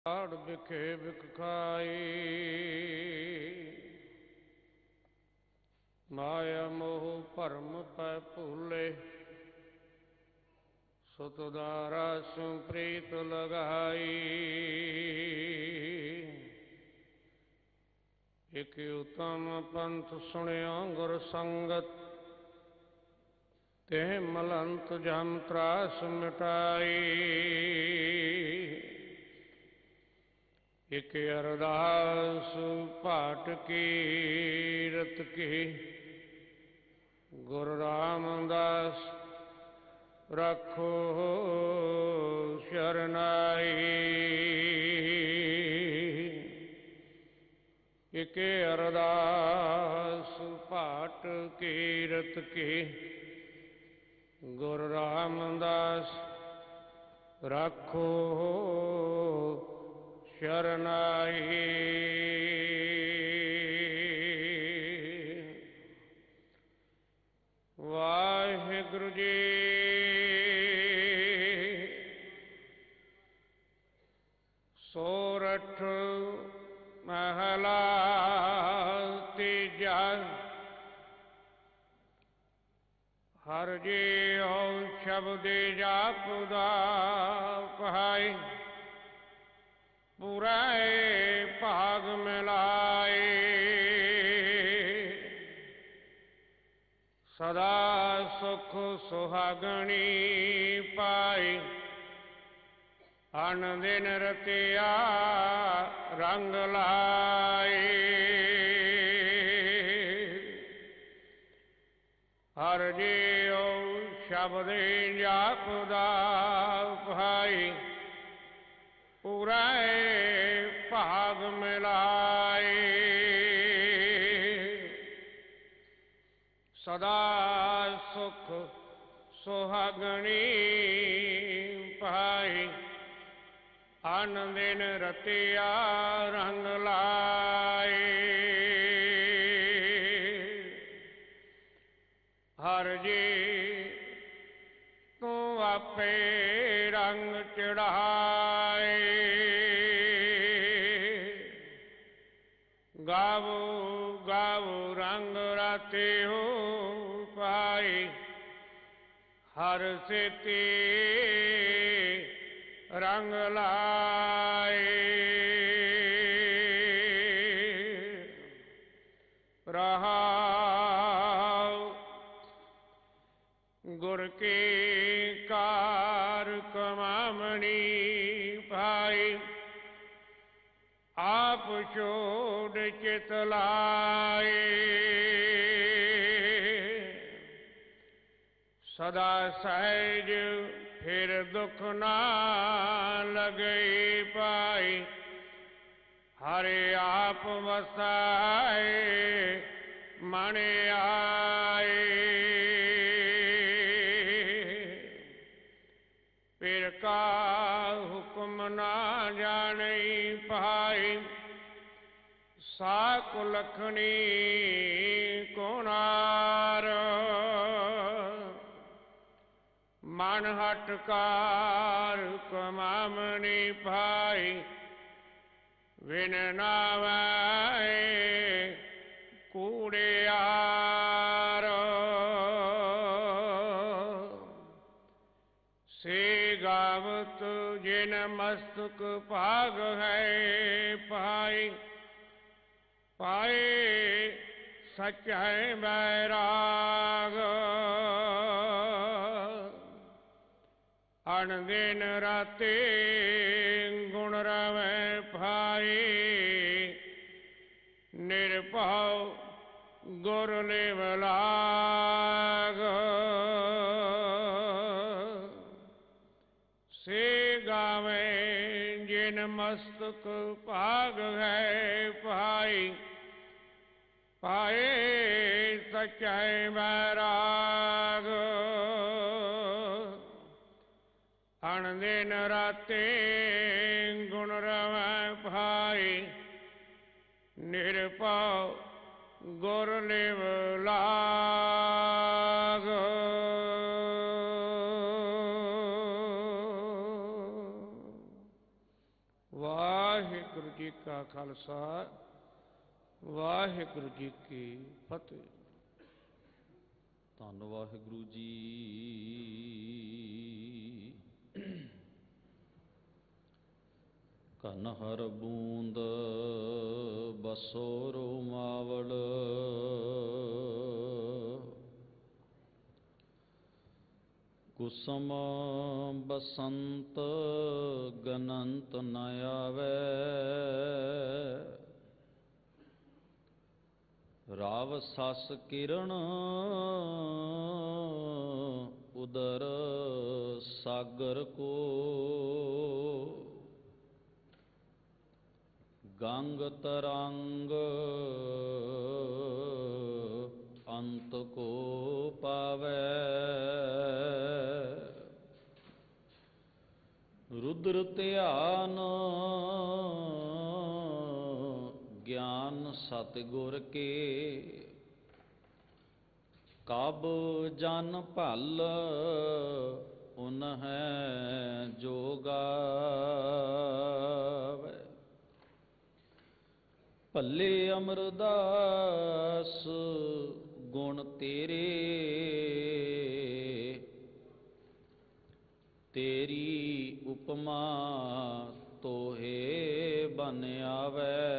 ਆੜ ਵਿਖੇ ਵਿਖ ਖਾਈ, ਮਾਇਆ ਮੋਹ ਭਰਮ ਪੈ ਭੂਲੇ, ਸੁਤ ਦਾਰਾ ਸੁ ਪ੍ਰੀਤ ਲਗਾਈ। ਇਕ ਉਤਮ ਪੰਥ ਸੁਣਿਓ ਗੁਰ ਸੰਗਤ, ਤੇ ਮਲੰਤ ਜਮ ਤਰਾਸ ਮਿਟਾਈ। ਇਕ ਅਰਦਾਸ ਭਾਟ ਕੀਰਤ ਕੀ, ਗੁਰੂ ਰਾਮਦਾਸ ਰੱਖੋ ਸ਼ਰਨਾਈ। ਇਕ ਅਰਦਾਸ ਭਾਟ ਕੀਰਤ ਕੀ, ਗੁਰੂ ਰਾਮਦਾਸ ਰੱਖੋ ਸ਼ਰਨਾਈ। ਵਾਹਿਗੁਰੂ ਜੀ ਸੋਰਠ ਮਹਲਾ ਤੀਜਾ। ਹਰਿ ਜੀਉ ਸ਼ਬਦ ਜਾਪਦਾ ਪਹਾਈ, ਪੂਰੇ ਭਾਗ ਮਿਲਾਏ। ਸਦਾ ਸੁਖ ਸੁਹਾਗਣੀ ਪਾਈ, ਅਨ ਦਿਨ ਰਤਿਆ ਰੰਗ ਲਾਏ। ਹਰਿ ਜੀਉ ਸ਼ਬਦ ਜਾਪਦਾ ਭਾਈ, ਪੂਰੇ ਭਾਗ ਮਿਲਾਏ। ਸਦਾ ਸੁਖ ਸੁਹਾਗਣੀ ਪਾਈ, ਅਨ ਦਿਨ ਰਤਿਆ ਰੰਗ ਲਾਏ। ਹਰਿ ਜੀ ਤੂੰ ਆਪੇ ਰੰਗ ਚੜਾਏ, ਗਾਵੋ ਗਾਵੋ ਰੰਗ ਰਾਤੇ ਹੋ ਪਾਈ। ਹਰ ਸੇਤੀ ਰੰਗ ਲਾਏ। ਰਹਾਉ ਗੁਰ ਕੀ ਕਾਰ ਕਮਾਮਣੀ ਪਾਈ, ਆਪ ਛੋੜ ਚਿਤ ਲਾਏ। ਸਦਾ ਸਹਿਜ ਫਿਰ ਦੁਖ ਨਾ ਲਗਈ ਪਾਈ, ਹਰਿ ਆਪ ਵਸਾਏ ਮਨ ਆਏ। ਪਿਰ ਕਾ ਹੁਕਮ ਨਾ ਜਾਣਈ ਪਾਈ, ਸਾਕ ਲਖਣੀ ਕੋਨਾਰ। ਮਨ ਹਟਕਾਰ ਕਮਾਮਣੀ ਪਾਈ, ਵਿਨ ਨਾਵੈ ਕੂੜਿਆਰ। ਸੇ ਗਾਵਤ ਜਿਨ ਮਸਤਕ ਭਾਗ ਹੈ ਪਾਈ, ਪਾਏ ਸਚੈ ਬੈਰਾਗ। ਅਣ ਦਿਨ ਰਾਤੇ ਗੁਣ ਰਵੈ ਭਾਈ, ਨਿਰਭਉ ਗੁਰ ਲਿਵ ਲਾਗ। ਸੇ ਗਾਵੇ ਜਿਨ ਮਸਤਕ ਭਾਗ ਹੈ ਭਾਈ, ਪਾਏ ਸਚੈ ਬੈਰਾਗ। ਅਣ ਦਿਨ ਰਾਤੇ ਗੁਣ ਰਵੈ ਭਾਈ, ਨਿਰਭਉ ਗੁਰ ਲਿਵ ਲਾਗ। ਵਾਹ ਵਾਹਿਗੁਰੂ ਜੀ ਕਾ ਖਾਲਸਾ ਵਾਹਿਗੁਰੂ ਜੀ ਕੀ ਫਤਿਹ। ਧੰਨ ਵਾਹਿਗੁਰੂ ਜੀ। ਕਨ ਹਰ ਬੂੰਦ ਬਸੋ ਰੋਮਾਵਲ, ਕੁਸਮ ਬਸੰਤ ਗਨੰਤ ਨ ਆਵੈ। ਰਾਵ ਸਸ ਕਿਰਨ ਉਦਰ ਸਾਗਰ ਕੋ, ਗੰਗ ਤਰੰਗ ਅੰਤ ਕੋ ਪਾਵੈ। ਰੁਦਰ ਧਿਆਨ ਗਿਆਨ ਸਤਿਗੁਰ ਕੇ, ਕਬ ਜਨ ਭਲ ਉਨਹੈ ਜੋ ਗਾਵੈ। ਭੱਲੇ ਅਮਰਦਾਸ ਗੁਣ ਤੇਰੇ, ਤੇਰੀ ਉਪਮਾ ਤੋਹੇ ਬਨ ਆਵੈ।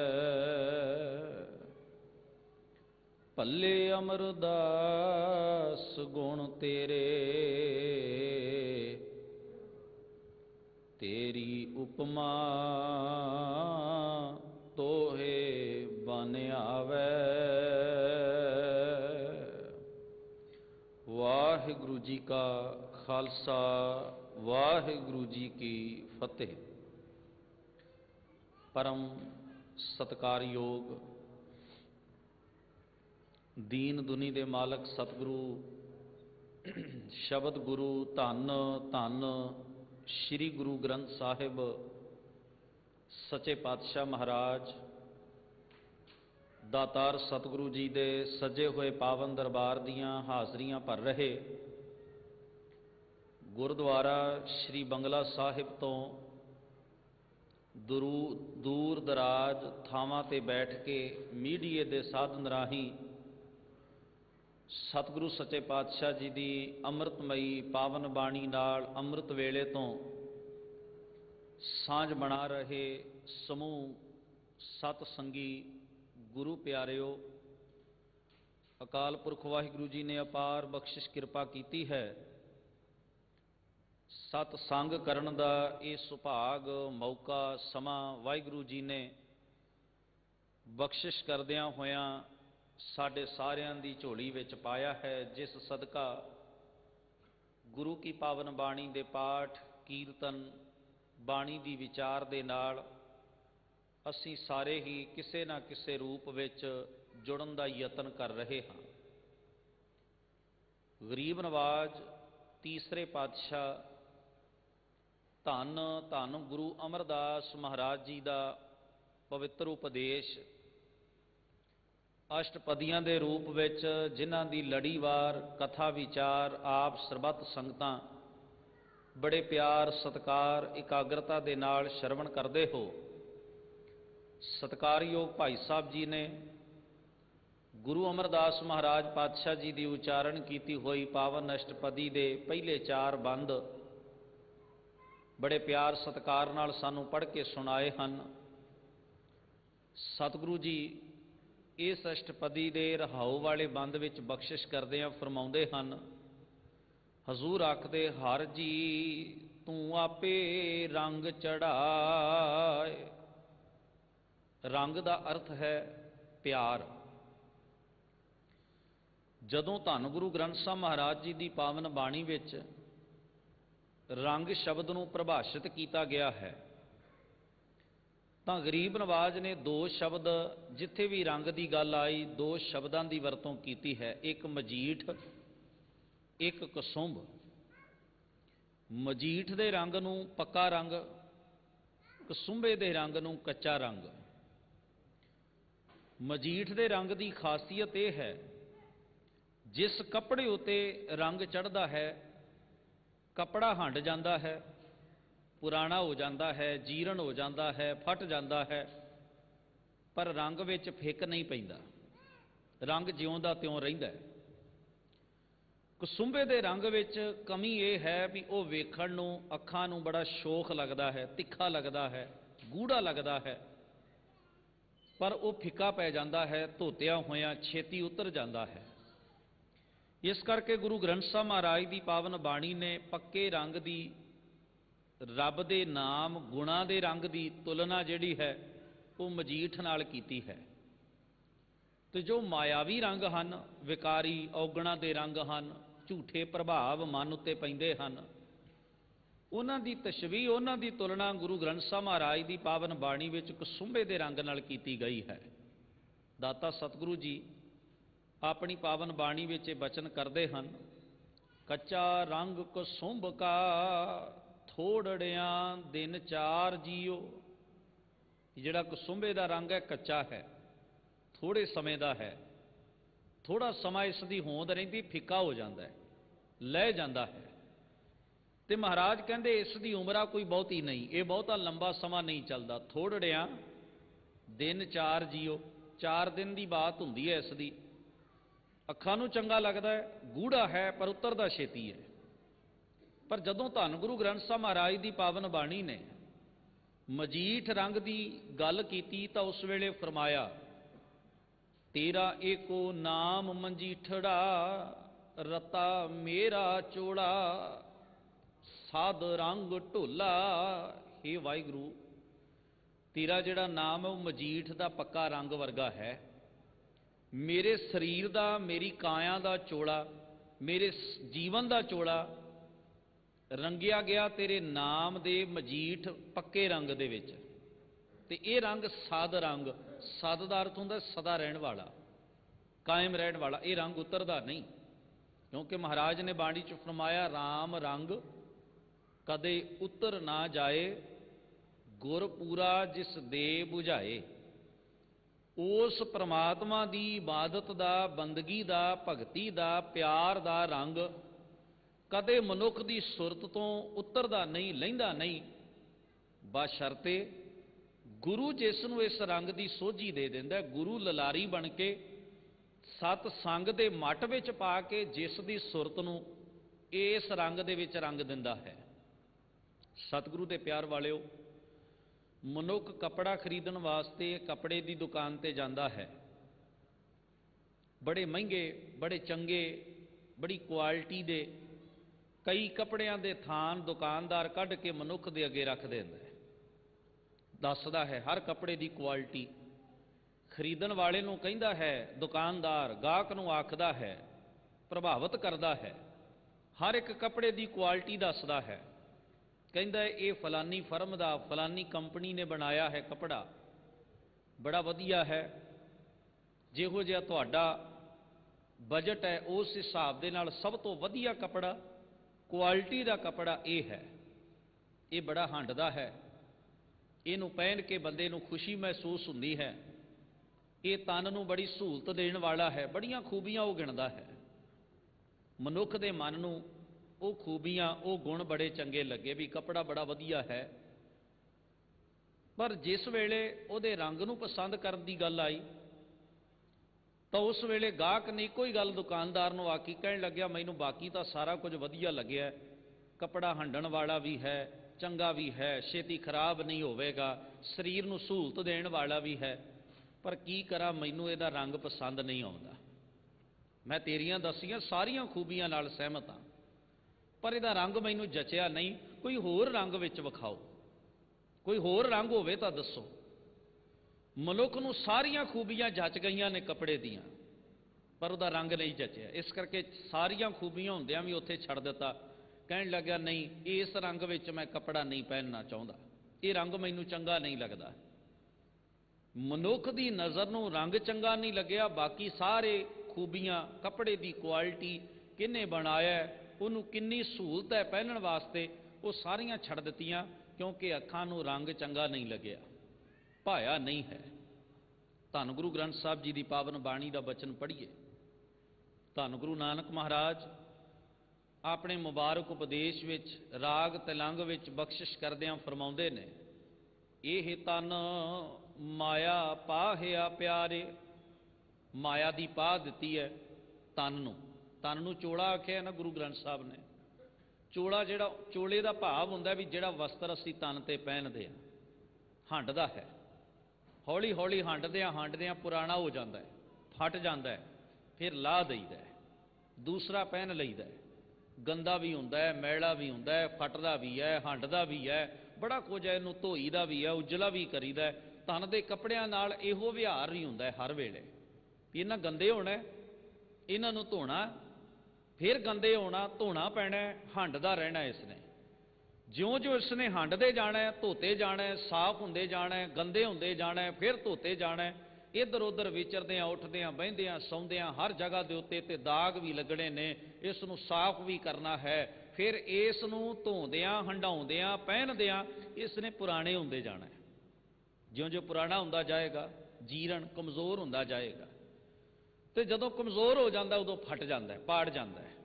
ਭੱਲੇ ਅਮਰਦਾਸ ਗੁਣ ਤੇਰੇ, ਤੇਰੀ ਉਪਮਾ ਤੋਹੇ ਬਨ ਆਵੈ। ਵਾਹਿਗੁਰੂ ਜੀ ਕਾ ਖਾਲਸਾ ਵਾਹਿਗੁਰੂ ਜੀ ਕੀ ਫਤਿਹ। ਪਰਮ ਸਤਿਕਾਰਯੋਗ ਦੀਨ ਦੁਨੀ ਦੇ ਮਾਲਕ ਸਤਿਗੁਰੂ ਸ਼ਬਦ ਗੁਰੂ ਧੰਨ ਧੰਨ ਸ੍ਰੀ ਗੁਰੂ ਗ੍ਰੰਥ ਸਾਹਿਬ ਸੱਚੇ ਪਾਤਸ਼ਾਹ ਮਹਾਰਾਜ ਦਾਤਾਰ ਸਤਿਗੁਰੂ ਜੀ ਦੇ ਸਜੇ ਹੋਏ ਪਾਵਨ ਦਰਬਾਰ ਦੀਆਂ ਹਾਜ਼ਰੀਆਂ ਭਰ ਰਹੇ ਗੁਰਦੁਆਰਾ ਸ੍ਰੀ ਬੰਗਲਾ ਸਾਹਿਬ ਤੋਂ ਦੂਰ ਦਰਾਜ ਥਾਵਾਂ ਤੇ ਬੈਠ ਕੇ ਮੀਡੀਏ ਦੇ ਸਾਧਨ ਰਾਹੀਂ ਸਤਿਗੁਰੂ ਸੱਚੇ ਪਾਤਸ਼ਾਹ ਜੀ ਦੀ ਅੰਮ੍ਰਿਤਮਈ ਪਾਵਨ ਬਾਣੀ ਨਾਲ ਅੰਮ੍ਰਿਤ ਵੇਲੇ ਤੋਂ ਸਾਂਝ ਬਣਾ ਰਹੇ ਸਮੂਹ ਸਤ ਸੰਗੀ ਗੁਰੂ ਪਿਆਰਿਓ, ਅਕਾਲ ਪੁਰਖ ਵਾਹਿਗੁਰੂ ਜੀ ਨੇ ਅਪਾਰ ਬਖਸ਼ਿਸ਼ ਕਿਰਪਾ ਕੀਤੀ ਹੈ। ਸਤ ਸੰਗ ਕਰਨ ਦਾ ਇਹ ਸੁਭਾਗ ਮੌਕਾ ਸਮਾਂ ਵਾਹਿਗੁਰੂ ਜੀ ਨੇ ਬਖਸ਼ਿਸ਼ ਕਰਦਿਆਂ ਹੋਇਆਂ ਸਾਡੇ ਸਾਰਿਆਂ ਦੀ ਝੋਲੀ ਵਿੱਚ ਪਾਇਆ ਹੈ, ਜਿਸ ਸਦਕਾ ਗੁਰੂ ਕੀ ਪਾਵਨ ਬਾਣੀ ਦੇ ਪਾਠ ਕੀਰਤਨ ਬਾਣੀ ਦੀ ਵਿਚਾਰ ਦੇ ਨਾਲ ਅਸੀਂ ਸਾਰੇ ਹੀ ਕਿਸੇ ਨਾ ਕਿਸੇ ਰੂਪ ਵਿੱਚ ਜੁੜਨ ਦਾ ਯਤਨ ਕਰ ਰਹੇ ਹਾਂ। ਗਰੀਬ ਨਵਾਜ਼ ਤੀਸਰੇ ਪਾਤਸ਼ਾਹ ਧੰਨ ਧੰਨ ਗੁਰੂ ਅਮਰਦਾਸ ਮਹਾਰਾਜ ਜੀ ਦਾ ਪਵਿੱਤਰ ਉਪਦੇਸ਼ ਅਸ਼ਟਪਦੀਆਂ ਦੇ ਰੂਪ ਵਿੱਚ, ਜਿਨ੍ਹਾਂ ਦੀ ਲੜੀਵਾਰ ਕਥਾ ਵਿਚਾਰ ਆਪ ਸਰਬੱਤ ਸੰਗਤਾਂ ਬੜੇ ਪਿਆਰ ਸਤਿਕਾਰ ਇਕਾਗਰਤਾ ਦੇ ਨਾਲ ਸ਼ਰਵਣ ਕਰਦੇ ਹੋ। ਸਤਿਕਾਰਯੋਗ ਭਾਈ ਸਾਹਿਬ ਜੀ ਨੇ ਗੁਰੂ ਅਮਰਦਾਸ ਮਹਾਰਾਜ ਪਾਤਸ਼ਾਹ ਜੀ ਦੀ ਉਚਾਰਨ ਕੀਤੀ ਹੋਈ ਪਾਵਨ ਅਸ਼ਟਪਦੀ ਦੇ ਪਹਿਲੇ 4 ਬੰਦ ਬੜੇ ਪਿਆਰ ਸਤਿਕਾਰ ਨਾਲ ਸਾਨੂੰ ਪੜ੍ਹ ਕੇ ਸੁਣਾਏ ਹਨ। ਸਤਿਗੁਰੂ ਜੀ ਇਸ ਅਸ਼ਟਪਦੀ ਦੇ ਰਹਾਉ ਵਾਲੇ ਬੰਦ ਵਿੱਚ ਬਖਸ਼ਿਸ਼ ਕਰਦਿਆਂ ਫਰਮਾਉਂਦੇ ਹਨ, ਹਜ਼ੂਰ ਆਖਦੇ ਹਰ ਜੀ ਤੂੰ ਆਪੇ ਰੰਗ ਚੜਾਏ। ਰੰਗ ਦਾ ਅਰਥ ਹੈ ਪਿਆਰ। ਜਦੋਂ ਧੰਨ ਗੁਰੂ ਗ੍ਰੰਥ ਸਾਹਿਬ ਮਹਾਰਾਜ ਜੀ ਦੀ ਪਾਵਨ ਬਾਣੀ ਵਿੱਚ ਰੰਗ ਸ਼ਬਦ ਨੂੰ ਪ੍ਰਭਾਸ਼ਿਤ ਕੀਤਾ ਗਿਆ ਹੈ ਤਾਂ ਗਰੀਬ ਨਵਾਜ਼ ਨੇ 2 ਸ਼ਬਦ, ਜਿੱਥੇ ਵੀ ਰੰਗ ਦੀ ਗੱਲ ਆਈ 2 ਸ਼ਬਦਾਂ ਦੀ ਵਰਤੋਂ ਕੀਤੀ ਹੈ, ਇੱਕ ਮਜੀਠ ਇੱਕ ਕਸੁੰਭ। ਮਜੀਠ ਦੇ ਰੰਗ ਨੂੰ ਪੱਕਾ ਰੰਗ, ਕਸੁੰਭੇ ਦੇ ਰੰਗ ਨੂੰ ਕੱਚਾ ਰੰਗ। ਮਜੀਠ ਦੇ ਰੰਗ ਦੀ ਖਾਸੀਅਤ ਇਹ ਹੈ, ਜਿਸ ਕੱਪੜੇ ਉਤੇ ਰੰਗ ਚੜ੍ਹਦਾ ਹੈ ਕੱਪੜਾ ਹੰਡ ਜਾਂਦਾ ਹੈ, ਪੁਰਾਣਾ ਹੋ ਜਾਂਦਾ ਹੈ, ਜੀਰਨ ਹੋ ਜਾਂਦਾ ਹੈ, ਫਟ ਜਾਂਦਾ ਹੈ, ਪਰ ਰੰਗ ਵਿੱਚ ਫਿੱਕ ਨਹੀਂ ਪੈਂਦਾ, ਰੰਗ ਜਿਉਂ ਦਾ ਤਿਉਂ ਰਹਿੰਦਾ ਹੈ। ਕਸੁੰਭੇ ਦੇ ਰੰਗ ਵਿੱਚ ਕਮੀ ਇਹ ਹੈ ਵੀ ਉਹ ਵੇਖਣ ਨੂੰ ਅੱਖਾਂ ਨੂੰ ਬੜਾ ਸ਼ੋਖ ਲੱਗਦਾ ਹੈ, ਤਿੱਖਾ ਲੱਗਦਾ ਹੈ, ਗੂੜਾ ਲੱਗਦਾ ਹੈ, ਪਰ ਉਹ ਫਿੱਕਾ ਪੈ ਜਾਂਦਾ ਹੈ, ਧੋਤਿਆਂ ਹੋਇਆਂ ਛੇਤੀ ਉਤਰ ਜਾਂਦਾ ਹੈ। ਇਸ ਕਰਕੇ ਗੁਰੂ ਗ੍ਰੰਥ ਸਾਹਿਬ ਮਹਾਰਾਜ ਦੀ ਪਾਵਨ ਬਾਣੀ ਨੇ ਪੱਕੇ ਰੰਗ ਦੀ, ਰੱਬ ਦੇ ਨਾਮ ਗੁਣਾਂ ਦੇ ਰੰਗ ਦੀ ਤੁਲਨਾ ਜਿਹੜੀ ਹੈ ਉਹ ਮਜੀਠ ਨਾਲ ਕੀਤੀ ਹੈ। ਤੇ ਜੋ ਮਾਇਆਵੀ ਰੰਗ ਹਨ, ਵਿਕਾਰੀ ਔਗਣਾਂ ਦੇ ਰੰਗ ਹਨ, ਝੂਠੇ ਪ੍ਰਭਾਵ ਮਨ ਉੱਤੇ ਪੈਂਦੇ ਹਨ, ਉਹਨਾਂ ਦੀ ਤਸ਼ਬੀਹ, ਉਹਨਾਂ ਦੀ ਤੁਲਨਾ ਗੁਰੂ ਗ੍ਰੰਥ ਸਾਹਿਬ ਮਹਾਰਾਜ ਦੀ ਪਾਵਨ ਬਾਣੀ ਵਿੱਚ ਕਸੁੰਭੇ ਦੇ ਰੰਗ ਨਾਲ ਕੀਤੀ ਗਈ ਹੈ। ਦਾਤਾ ਸਤਿਗੁਰੂ ਜੀ ਆਪਣੀ ਪਾਵਨ ਬਾਣੀ ਵਿੱਚ ਇਹ ਬਚਨ ਕਰਦੇ ਹਨ, ਕੱਚਾ ਰੰਗ ਕਸੁੰਭ ਕਾ ਥੋੜੜਿਆਂ ਦਿਨ ਚਾਰ ਜੀਓ। ਜਿਹੜਾ ਕਸੁੰਭੇ ਦਾ ਰੰਗ ਹੈ ਕੱਚਾ ਹੈ, ਥੋੜੇ ਸਮੇਂ ਦਾ ਹੈ, ਥੋੜਾ ਸਮਾਂ ਇਸ ਦੀ ਹੋਂਦ ਰਹਿੰਦੀ, ਫਿੱਕਾ ਹੋ ਜਾਂਦਾ ਹੈ, ਲਹਿ ਜਾਂਦਾ ਹੈ। ਤੇ ਮਹਾਰਾਜ ਕਹਿੰਦੇ ਇਸ ਦੀ ਉਮਰਾ ਕੋਈ ਬਹੁਤੀ ਨਹੀਂ, ਇਹ ਬਹੁਤਾ ਲੰਬਾ ਸਮਾਂ ਨਹੀਂ ਚੱਲਦਾ। ਥੋੜੜਿਆਂ ਦਿਨ ਚਾਰ ਜੀਓ, 4 ਦਿਨ ਦੀ ਬਾਤ ਹੁੰਦੀ ਹੈ ਇਸ ਦੀ। ਅੱਖਾਂ ਨੂੰ ਚੰਗਾ ਲੱਗਦਾ ਹੈ, ਗੂੜਾ ਹੈ, ਪਰ ਉਤਰਦਾ ਛੇਤੀ ਹੈ। ਪਰ ਜਦੋਂ ਧੰਨ ਗੁਰੂ ਗ੍ਰੰਥ ਸਾਹਿਬ ਮਹਾਰਾਜ ਦੀ ਪਾਵਨ ਬਾਣੀ ਨੇ ਮਜੀਠ ਰੰਗ ਦੀ ਗੱਲ ਕੀਤੀ ਤਾਂ ਉਸ ਵੇਲੇ ਫਰਮਾਇਆ, ਤੇਰਾ ਏਕੋ ਨਾਮ ਮੰਜੀਠੜਾ, ਰਤਾ ਮੇਰਾ ਚੋੜਾ, ਸਾਧ ਰੰਗ ਢੋਲਾ। हे ਵਾਹਿਗੁਰੂ, ਤੇਰਾ ਜਿਹੜਾ ਨਾਮ ਹੈ ਉਹ ਮਜੀਠ ਦਾ ਪੱਕਾ ਰੰਗ ਵਰਗਾ ਹੈ। ਮੇਰੇ ਸਰੀਰ ਦਾ, ਮੇਰੀ ਕਾਇਆ ਦਾ ਚੋਲਾ, ਮੇਰੇ ਜੀਵਨ ਦਾ ਚੋਲਾ ਰੰਗਿਆ ਗਿਆ ਤੇਰੇ ਨਾਮ ਦੇ ਮਜੀਠ ਪੱਕੇ ਰੰਗ ਦੇ ਵਿੱਚ। ਤੇ ਇਹ ਰੰਗ ਸਦ ਰੰਗ, ਸਦ ਦਾ ਅਰਥ ਹੁੰਦਾ ਸਦਾ ਰਹਿਣ ਵਾਲਾ, ਕਾਇਮ ਰਹਿਣ ਵਾਲਾ। ਇਹ ਰੰਗ ਉਤਰਦਾ ਨਹੀਂ, ਕਿਉਂਕਿ ਮਹਾਰਾਜ ਨੇ ਬਾਣੀ 'ਚ ਫਰਮਾਇਆ, ਰਾਮ ਰੰਗ ਕਦੇ ਉਤਰ ਨਾ ਜਾਏ, ਗੁਰ ਪੂਰਾ ਜਿਸ ਦੇ 부ਝਾਏ। ਉਸ ਪ੍ਰਮਾਤਮਾ ਦੀ ਇਬਾਦਤ ਦਾ, ਬੰਦਗੀ ਦਾ, ਭਗਤੀ ਦਾ, ਪਿਆਰ ਦਾ ਰੰਗ ਕਦੇ ਮਨੁੱਖ ਦੀ ਸੁਰਤ ਤੋਂ ਉਤਰਦਾ ਨਹੀਂ, ਲਹਿੰਦਾ ਨਹੀਂ, ਬਸ਼ਰਤੇ ਗੁਰੂ ਜਿਸ ਨੂੰ ਇਸ ਰੰਗ ਦੀ ਸੋਝੀ ਦੇ ਦਿੰਦਾ, ਗੁਰੂ ਲਲਾਰੀ ਬਣ ਕੇ ਸਤ ਸੰਗ ਦੇ ਮੱਟ ਵਿੱਚ ਪਾ ਕੇ ਜਿਸ ਦੀ ਸੁਰਤ ਨੂੰ ਇਸ ਰੰਗ ਦੇ ਵਿੱਚ ਰੰਗ ਦਿੰਦਾ ਹੈ। ਸਤਿਗੁਰੂ ਦੇ ਪਿਆਰ ਵਾਲਿਓ, ਮਨੁੱਖ ਕੱਪੜਾ ਖਰੀਦਣ ਵਾਸਤੇ ਕੱਪੜੇ ਦੀ ਦੁਕਾਨ ਤੇ ਜਾਂਦਾ ਹੈ। ਬੜੇ ਮਹਿੰਗੇ, ਬੜੇ ਚੰਗੇ, ਬੜੀ ਕੁਆਲਿਟੀ ਦੇ ਕਈ ਕੱਪੜਿਆਂ ਦੇ ਥਾਨ ਦੁਕਾਨਦਾਰ ਕੱਢ ਕੇ ਮਨੁੱਖ ਦੇ ਅੱਗੇ ਰੱਖ ਦਿੰਦਾ ਹੈ, ਦੱਸਦਾ ਹੈ ਹਰ ਕੱਪੜੇ ਦੀ ਕੁਆਲਿਟੀ। ਖਰੀਦਣ ਵਾਲੇ ਨੂੰ ਕਹਿੰਦਾ ਹੈ, ਦੁਕਾਨਦਾਰ ਗਾਹਕ ਨੂੰ ਆਖਦਾ ਹੈ, ਪ੍ਰਭਾਵਿਤ ਕਰਦਾ ਹੈ, ਹਰ ਇੱਕ ਕੱਪੜੇ ਦੀ ਕੁਆਲਿਟੀ ਦੱਸਦਾ ਹੈ। ਕਹਿੰਦਾ ਇਹ ਫਲਾਨੀ ਫਰਮ ਦਾ, ਫਲਾਨੀ ਕੰਪਨੀ ਨੇ ਬਣਾਇਆ ਹੈ ਕੱਪੜਾ, ਬੜਾ ਵਧੀਆ ਹੈ, ਜਿਹੋ ਜਿਹਾ ਤੁਹਾਡਾ ਬਜਟ ਹੈ ਉਸ ਹਿਸਾਬ ਦੇ ਨਾਲ ਸਭ ਤੋਂ ਵਧੀਆ ਕੱਪੜਾ, ਕੁਆਲਿਟੀ ਦਾ ਕੱਪੜਾ ਇਹ ਹੈ। ਇਹ ਬੜਾ ਹੰਢਦਾ ਹੈ, ਇਹਨੂੰ ਪਹਿਨ ਕੇ ਬੰਦੇ ਨੂੰ ਖੁਸ਼ੀ ਮਹਿਸੂਸ ਹੁੰਦੀ ਹੈ, ਇਹ ਤਨ ਨੂੰ ਬੜੀ ਸਹੂਲਤ ਦੇਣ ਵਾਲਾ ਹੈ, ਬੜੀਆਂ ਖੂਬੀਆਂ ਉਹ ਗਿਣਦਾ ਹੈ। ਮਨੁੱਖ ਦੇ ਮਨ ਨੂੰ ਉਹ ਖੂਬੀਆਂ, ਉਹ ਗੁਣ ਬੜੇ ਚੰਗੇ ਲੱਗੇ ਵੀ ਕੱਪੜਾ ਬੜਾ ਵਧੀਆ ਹੈ। ਪਰ ਜਿਸ ਵੇਲੇ ਉਹਦੇ ਰੰਗ ਨੂੰ ਪਸੰਦ ਕਰਨ ਦੀ ਗੱਲ ਆਈ ਤਾਂ ਉਸ ਵੇਲੇ ਗਾਹਕ ਨੇ ਇੱਕੋ ਹੀ ਗੱਲ ਦੁਕਾਨਦਾਰ ਨੂੰ ਆਖੀ, ਕਹਿਣ ਲੱਗਿਆ, ਮੈਨੂੰ ਬਾਕੀ ਤਾਂ ਸਾਰਾ ਕੁਝ ਵਧੀਆ ਲੱਗਿਆ, ਕੱਪੜਾ ਹੰਢਣ ਵਾਲਾ ਵੀ ਹੈ, ਚੰਗਾ ਵੀ ਹੈ, ਛੇਤੀ ਖਰਾਬ ਨਹੀਂ ਹੋਵੇਗਾ, ਸਰੀਰ ਨੂੰ ਸਹੂਲਤ ਦੇਣ ਵਾਲਾ ਵੀ ਹੈ, ਪਰ ਕੀ ਕਰਾਂ, ਮੈਨੂੰ ਇਹਦਾ ਰੰਗ ਪਸੰਦ ਨਹੀਂ ਆਉਂਦਾ। ਮੈਂ ਤੇਰੀਆਂ ਦੱਸੀਆਂ ਸਾਰੀਆਂ ਖੂਬੀਆਂ ਨਾਲ ਸਹਿਮਤ ਹਾਂ, ਪਰ ਇਹਦਾ ਰੰਗ ਮੈਨੂੰ ਜਚਿਆ ਨਹੀਂ, ਕੋਈ ਹੋਰ ਰੰਗ ਵਿੱਚ ਵਿਖਾਓ, ਕੋਈ ਹੋਰ ਰੰਗ ਹੋਵੇ ਤਾਂ ਦੱਸੋ। ਮਨੁੱਖ ਨੂੰ ਸਾਰੀਆਂ ਖੂਬੀਆਂ ਜਚ ਗਈਆਂ ਨੇ ਕੱਪੜੇ ਦੀਆਂ, ਪਰ ਉਹਦਾ ਰੰਗ ਨਹੀਂ ਜਚਿਆ। ਇਸ ਕਰਕੇ ਸਾਰੀਆਂ ਖੂਬੀਆਂ ਹੁੰਦਿਆਂ ਵੀ ਉੱਥੇ ਛੱਡ ਦਿੱਤਾ। ਕਹਿਣ ਲੱਗਿਆ, ਨਹੀਂ, ਇਸ ਰੰਗ ਵਿੱਚ ਮੈਂ ਕੱਪੜਾ ਨਹੀਂ ਪਹਿਨਣਾ ਚਾਹੁੰਦਾ, ਇਹ ਰੰਗ ਮੈਨੂੰ ਚੰਗਾ ਨਹੀਂ ਲੱਗਦਾ। ਮਨੁੱਖ ਦੀ ਨਜ਼ਰ ਨੂੰ ਰੰਗ ਚੰਗਾ ਨਹੀਂ ਲੱਗਿਆ, ਬਾਕੀ ਸਾਰੇ ਖੂਬੀਆਂ, ਕੱਪੜੇ ਦੀ ਕੁਆਲਿਟੀ, ਕਿਹਨੇ ਬਣਾਇਆ, ਉਹਨੂੰ ਕਿੰਨੀ ਸਹੂਲਤ ਹੈ ਪਹਿਨਣ ਵਾਸਤੇ, ਉਹ ਸਾਰੀਆਂ ਛੱਡ ਦਿੱਤੀਆਂ, ਕਿਉਂਕਿ ਅੱਖਾਂ ਨੂੰ ਰੰਗ ਚੰਗਾ ਨਹੀਂ ਲੱਗਿਆ, ਭਾਇਆ ਨਹੀਂ ਹੈ। ਧੰਨ ਗੁਰੂ ਗ੍ਰੰਥ ਸਾਹਿਬ ਜੀ ਦੀ ਪਾਵਨ ਬਾਣੀ ਦਾ ਬਚਨ ਪੜ੍ਹੀਏ। ਧੰਨ ਗੁਰੂ ਨਾਨਕ ਮਹਾਰਾਜ ਆਪਣੇ ਮੁਬਾਰਕ ਉਪਦੇਸ਼ ਵਿੱਚ ਰਾਗ ਤਿਲੰਗ ਵਿੱਚ ਬਖਸ਼ਿਸ਼ ਕਰਦਿਆਂ ਫਰਮਾਉਂਦੇ ਨੇ, ਇਹ ਤਨ ਮਾਇਆ ਪਾਹਿਆ ਪਿਆਰੇ। ਮਾਇਆ ਦੀ ਪਾਹ ਦਿੱਤੀ ਹੈ ਤਨ ਨੂੰ ਚੋਲਾ ਆਖਿਆ ਨਾ ਗੁਰੂ ਗ੍ਰੰਥ ਸਾਹਿਬ ਨੇ। ਚੋਲਾ ਜਿਹੜਾ, ਚੋਲੇ ਦਾ ਭਾਵ ਹੁੰਦਾ ਵੀ ਜਿਹੜਾ ਵਸਤਰ ਅਸੀਂ ਤਨ ਤੇ ਪਹਿਨਦੇ ਹਾਂ, ਹੰਡਦਾ ਹੈ। ਹੌਲੀ ਹੌਲੀ ਹੰਡਦਿਆਂ ਪੁਰਾਣਾ ਹੋ ਜਾਂਦਾ ਹੈ, ਫਟ ਜਾਂਦਾ ਹੈ, ਫਿਰ ਲਾਹ ਦਈਦਾ ਹੈ, ਦੂਸਰਾ ਪਹਿਨ ਲਈਦਾ ਹੈ। ਗੰਦਾ ਵੀ ਹੁੰਦਾ ਹੈ, ਮੈਲਾ ਵੀ ਹੁੰਦਾ ਹੈ, ਫਟਦਾ ਵੀ ਹੈ, ਹੰਡਦਾ ਵੀ ਹੈ, ਬੜਾ ਕੁਝ ਹੈ। ਇਹਨੂੰ ਧੋਈਦਾ ਵੀ ਹੈ, ਉਜਲਾ ਵੀ ਕਰੀਦਾ ਹੈ। ਤਨ ਦੇ ਕੱਪੜਿਆਂ ਨਾਲ ਇਹੋ ਵਿਹਾਰ ਹੀ ਹੁੰਦਾ ਹੈ ਹਰ ਵੇਲੇ ਵੀ ਇਹਨਾਂ ਗੰਦੇ ਹੋਣਾ, ਇਹਨਾਂ ਨੂੰ ਧੋਣਾ, ਫਿਰ ਗੰਦੇ ਹੋਣਾ, ਧੋਣਾ ਪੈਣਾ, ਹੰਡਦਾ ਰਹਿਣਾ ਇਸ ਨੇ। ਜਿਉਂ-ਜਿਉਂ ਇਸ ਨੇ ਹੰਡਦੇ ਜਾਣਾ, ਧੋਤੇ ਜਾਣਾ, ਸਾਫ਼ ਹੁੰਦੇ ਜਾਣਾ, ਗੰਦੇ ਹੁੰਦੇ ਜਾਣਾ, ਫਿਰ ਧੋਤੇ ਜਾਣਾ। ਇੱਧਰ ਉੱਧਰ ਵਿਚਰਦਿਆਂ, ਉੱਠਦਿਆਂ, ਬਹਿੰਦਿਆਂ, ਸੌਂਦਿਆਂ ਹਰ ਜਗ੍ਹਾ ਦੇ ਉੱਤੇ ਤੇ ਦਾਗ ਵੀ ਲੱਗਣੇ ਨੇ। ਇਸ ਨੂੰ ਸਾਫ਼ ਵੀ ਕਰਨਾ ਹੈ। ਫਿਰ ਇਸ ਨੂੰ ਧੋਂਦਿਆਂ, ਹੰਡਾਉਂਦਿਆਂ, ਪਹਿਨਦਿਆਂ ਇਸ ਨੇ ਪੁਰਾਣੇ ਹੁੰਦੇ ਜਾਣਾ। ਜਿਉਂ-ਜਿਉਂ ਪੁਰਾਣਾ ਹੁੰਦਾ ਜਾਏਗਾ, ਜੀਰਨ ਕਮਜ਼ੋਰ ਹੁੰਦਾ ਜਾਏਗਾ, ਤੇ ਜਦੋਂ ਕਮਜ਼ੋਰ ਹੋ ਜਾਂਦਾ ਉਦੋਂ ਫਟ ਜਾਂਦਾ, ਪਾੜ ਜਾਂਦਾ ਹੈ।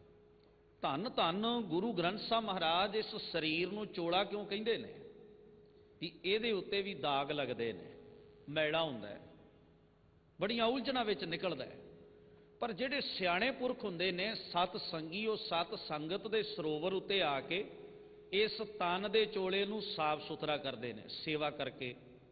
ਧੰਨ ਧੰਨ ਗੁਰੂ ਗ੍ਰੰਥ ਸਾਹਿਬ ਮਹਾਰਾਜ ਇਸ ਸਰੀਰ ਨੂੰ ਚੋਲਾ ਕਿਉਂ ਕਹਿੰਦੇ ਨੇ? ਵੀ ਇਹਦੇ ਉੱਤੇ ਵੀ ਦਾਗ ਲੱਗਦੇ ਨੇ, ਮੈਲਾ ਹੁੰਦਾ ਹੈ, ਬੜੀਆਂ ਉਲਝਣਾਂ ਵਿੱਚ ਨਿਕਲਦਾ ਹੈ। ਪਰ ਜਿਹੜੇ ਸਿਆਣੇ ਪੁਰਖ ਹੁੰਦੇ ਨੇ, ਸਤ ਸੰਗੀ, ਉਹ ਸਤ ਸੰਗਤ ਦੇ ਸਰੋਵਰ ਉੱਤੇ ਆ ਕੇ ਇਸ ਤਨ ਦੇ ਚੋਲੇ ਨੂੰ ਸਾਫ਼ ਸੁਥਰਾ ਕਰਦੇ ਨੇ। ਸੇਵਾ ਕਰਕੇ,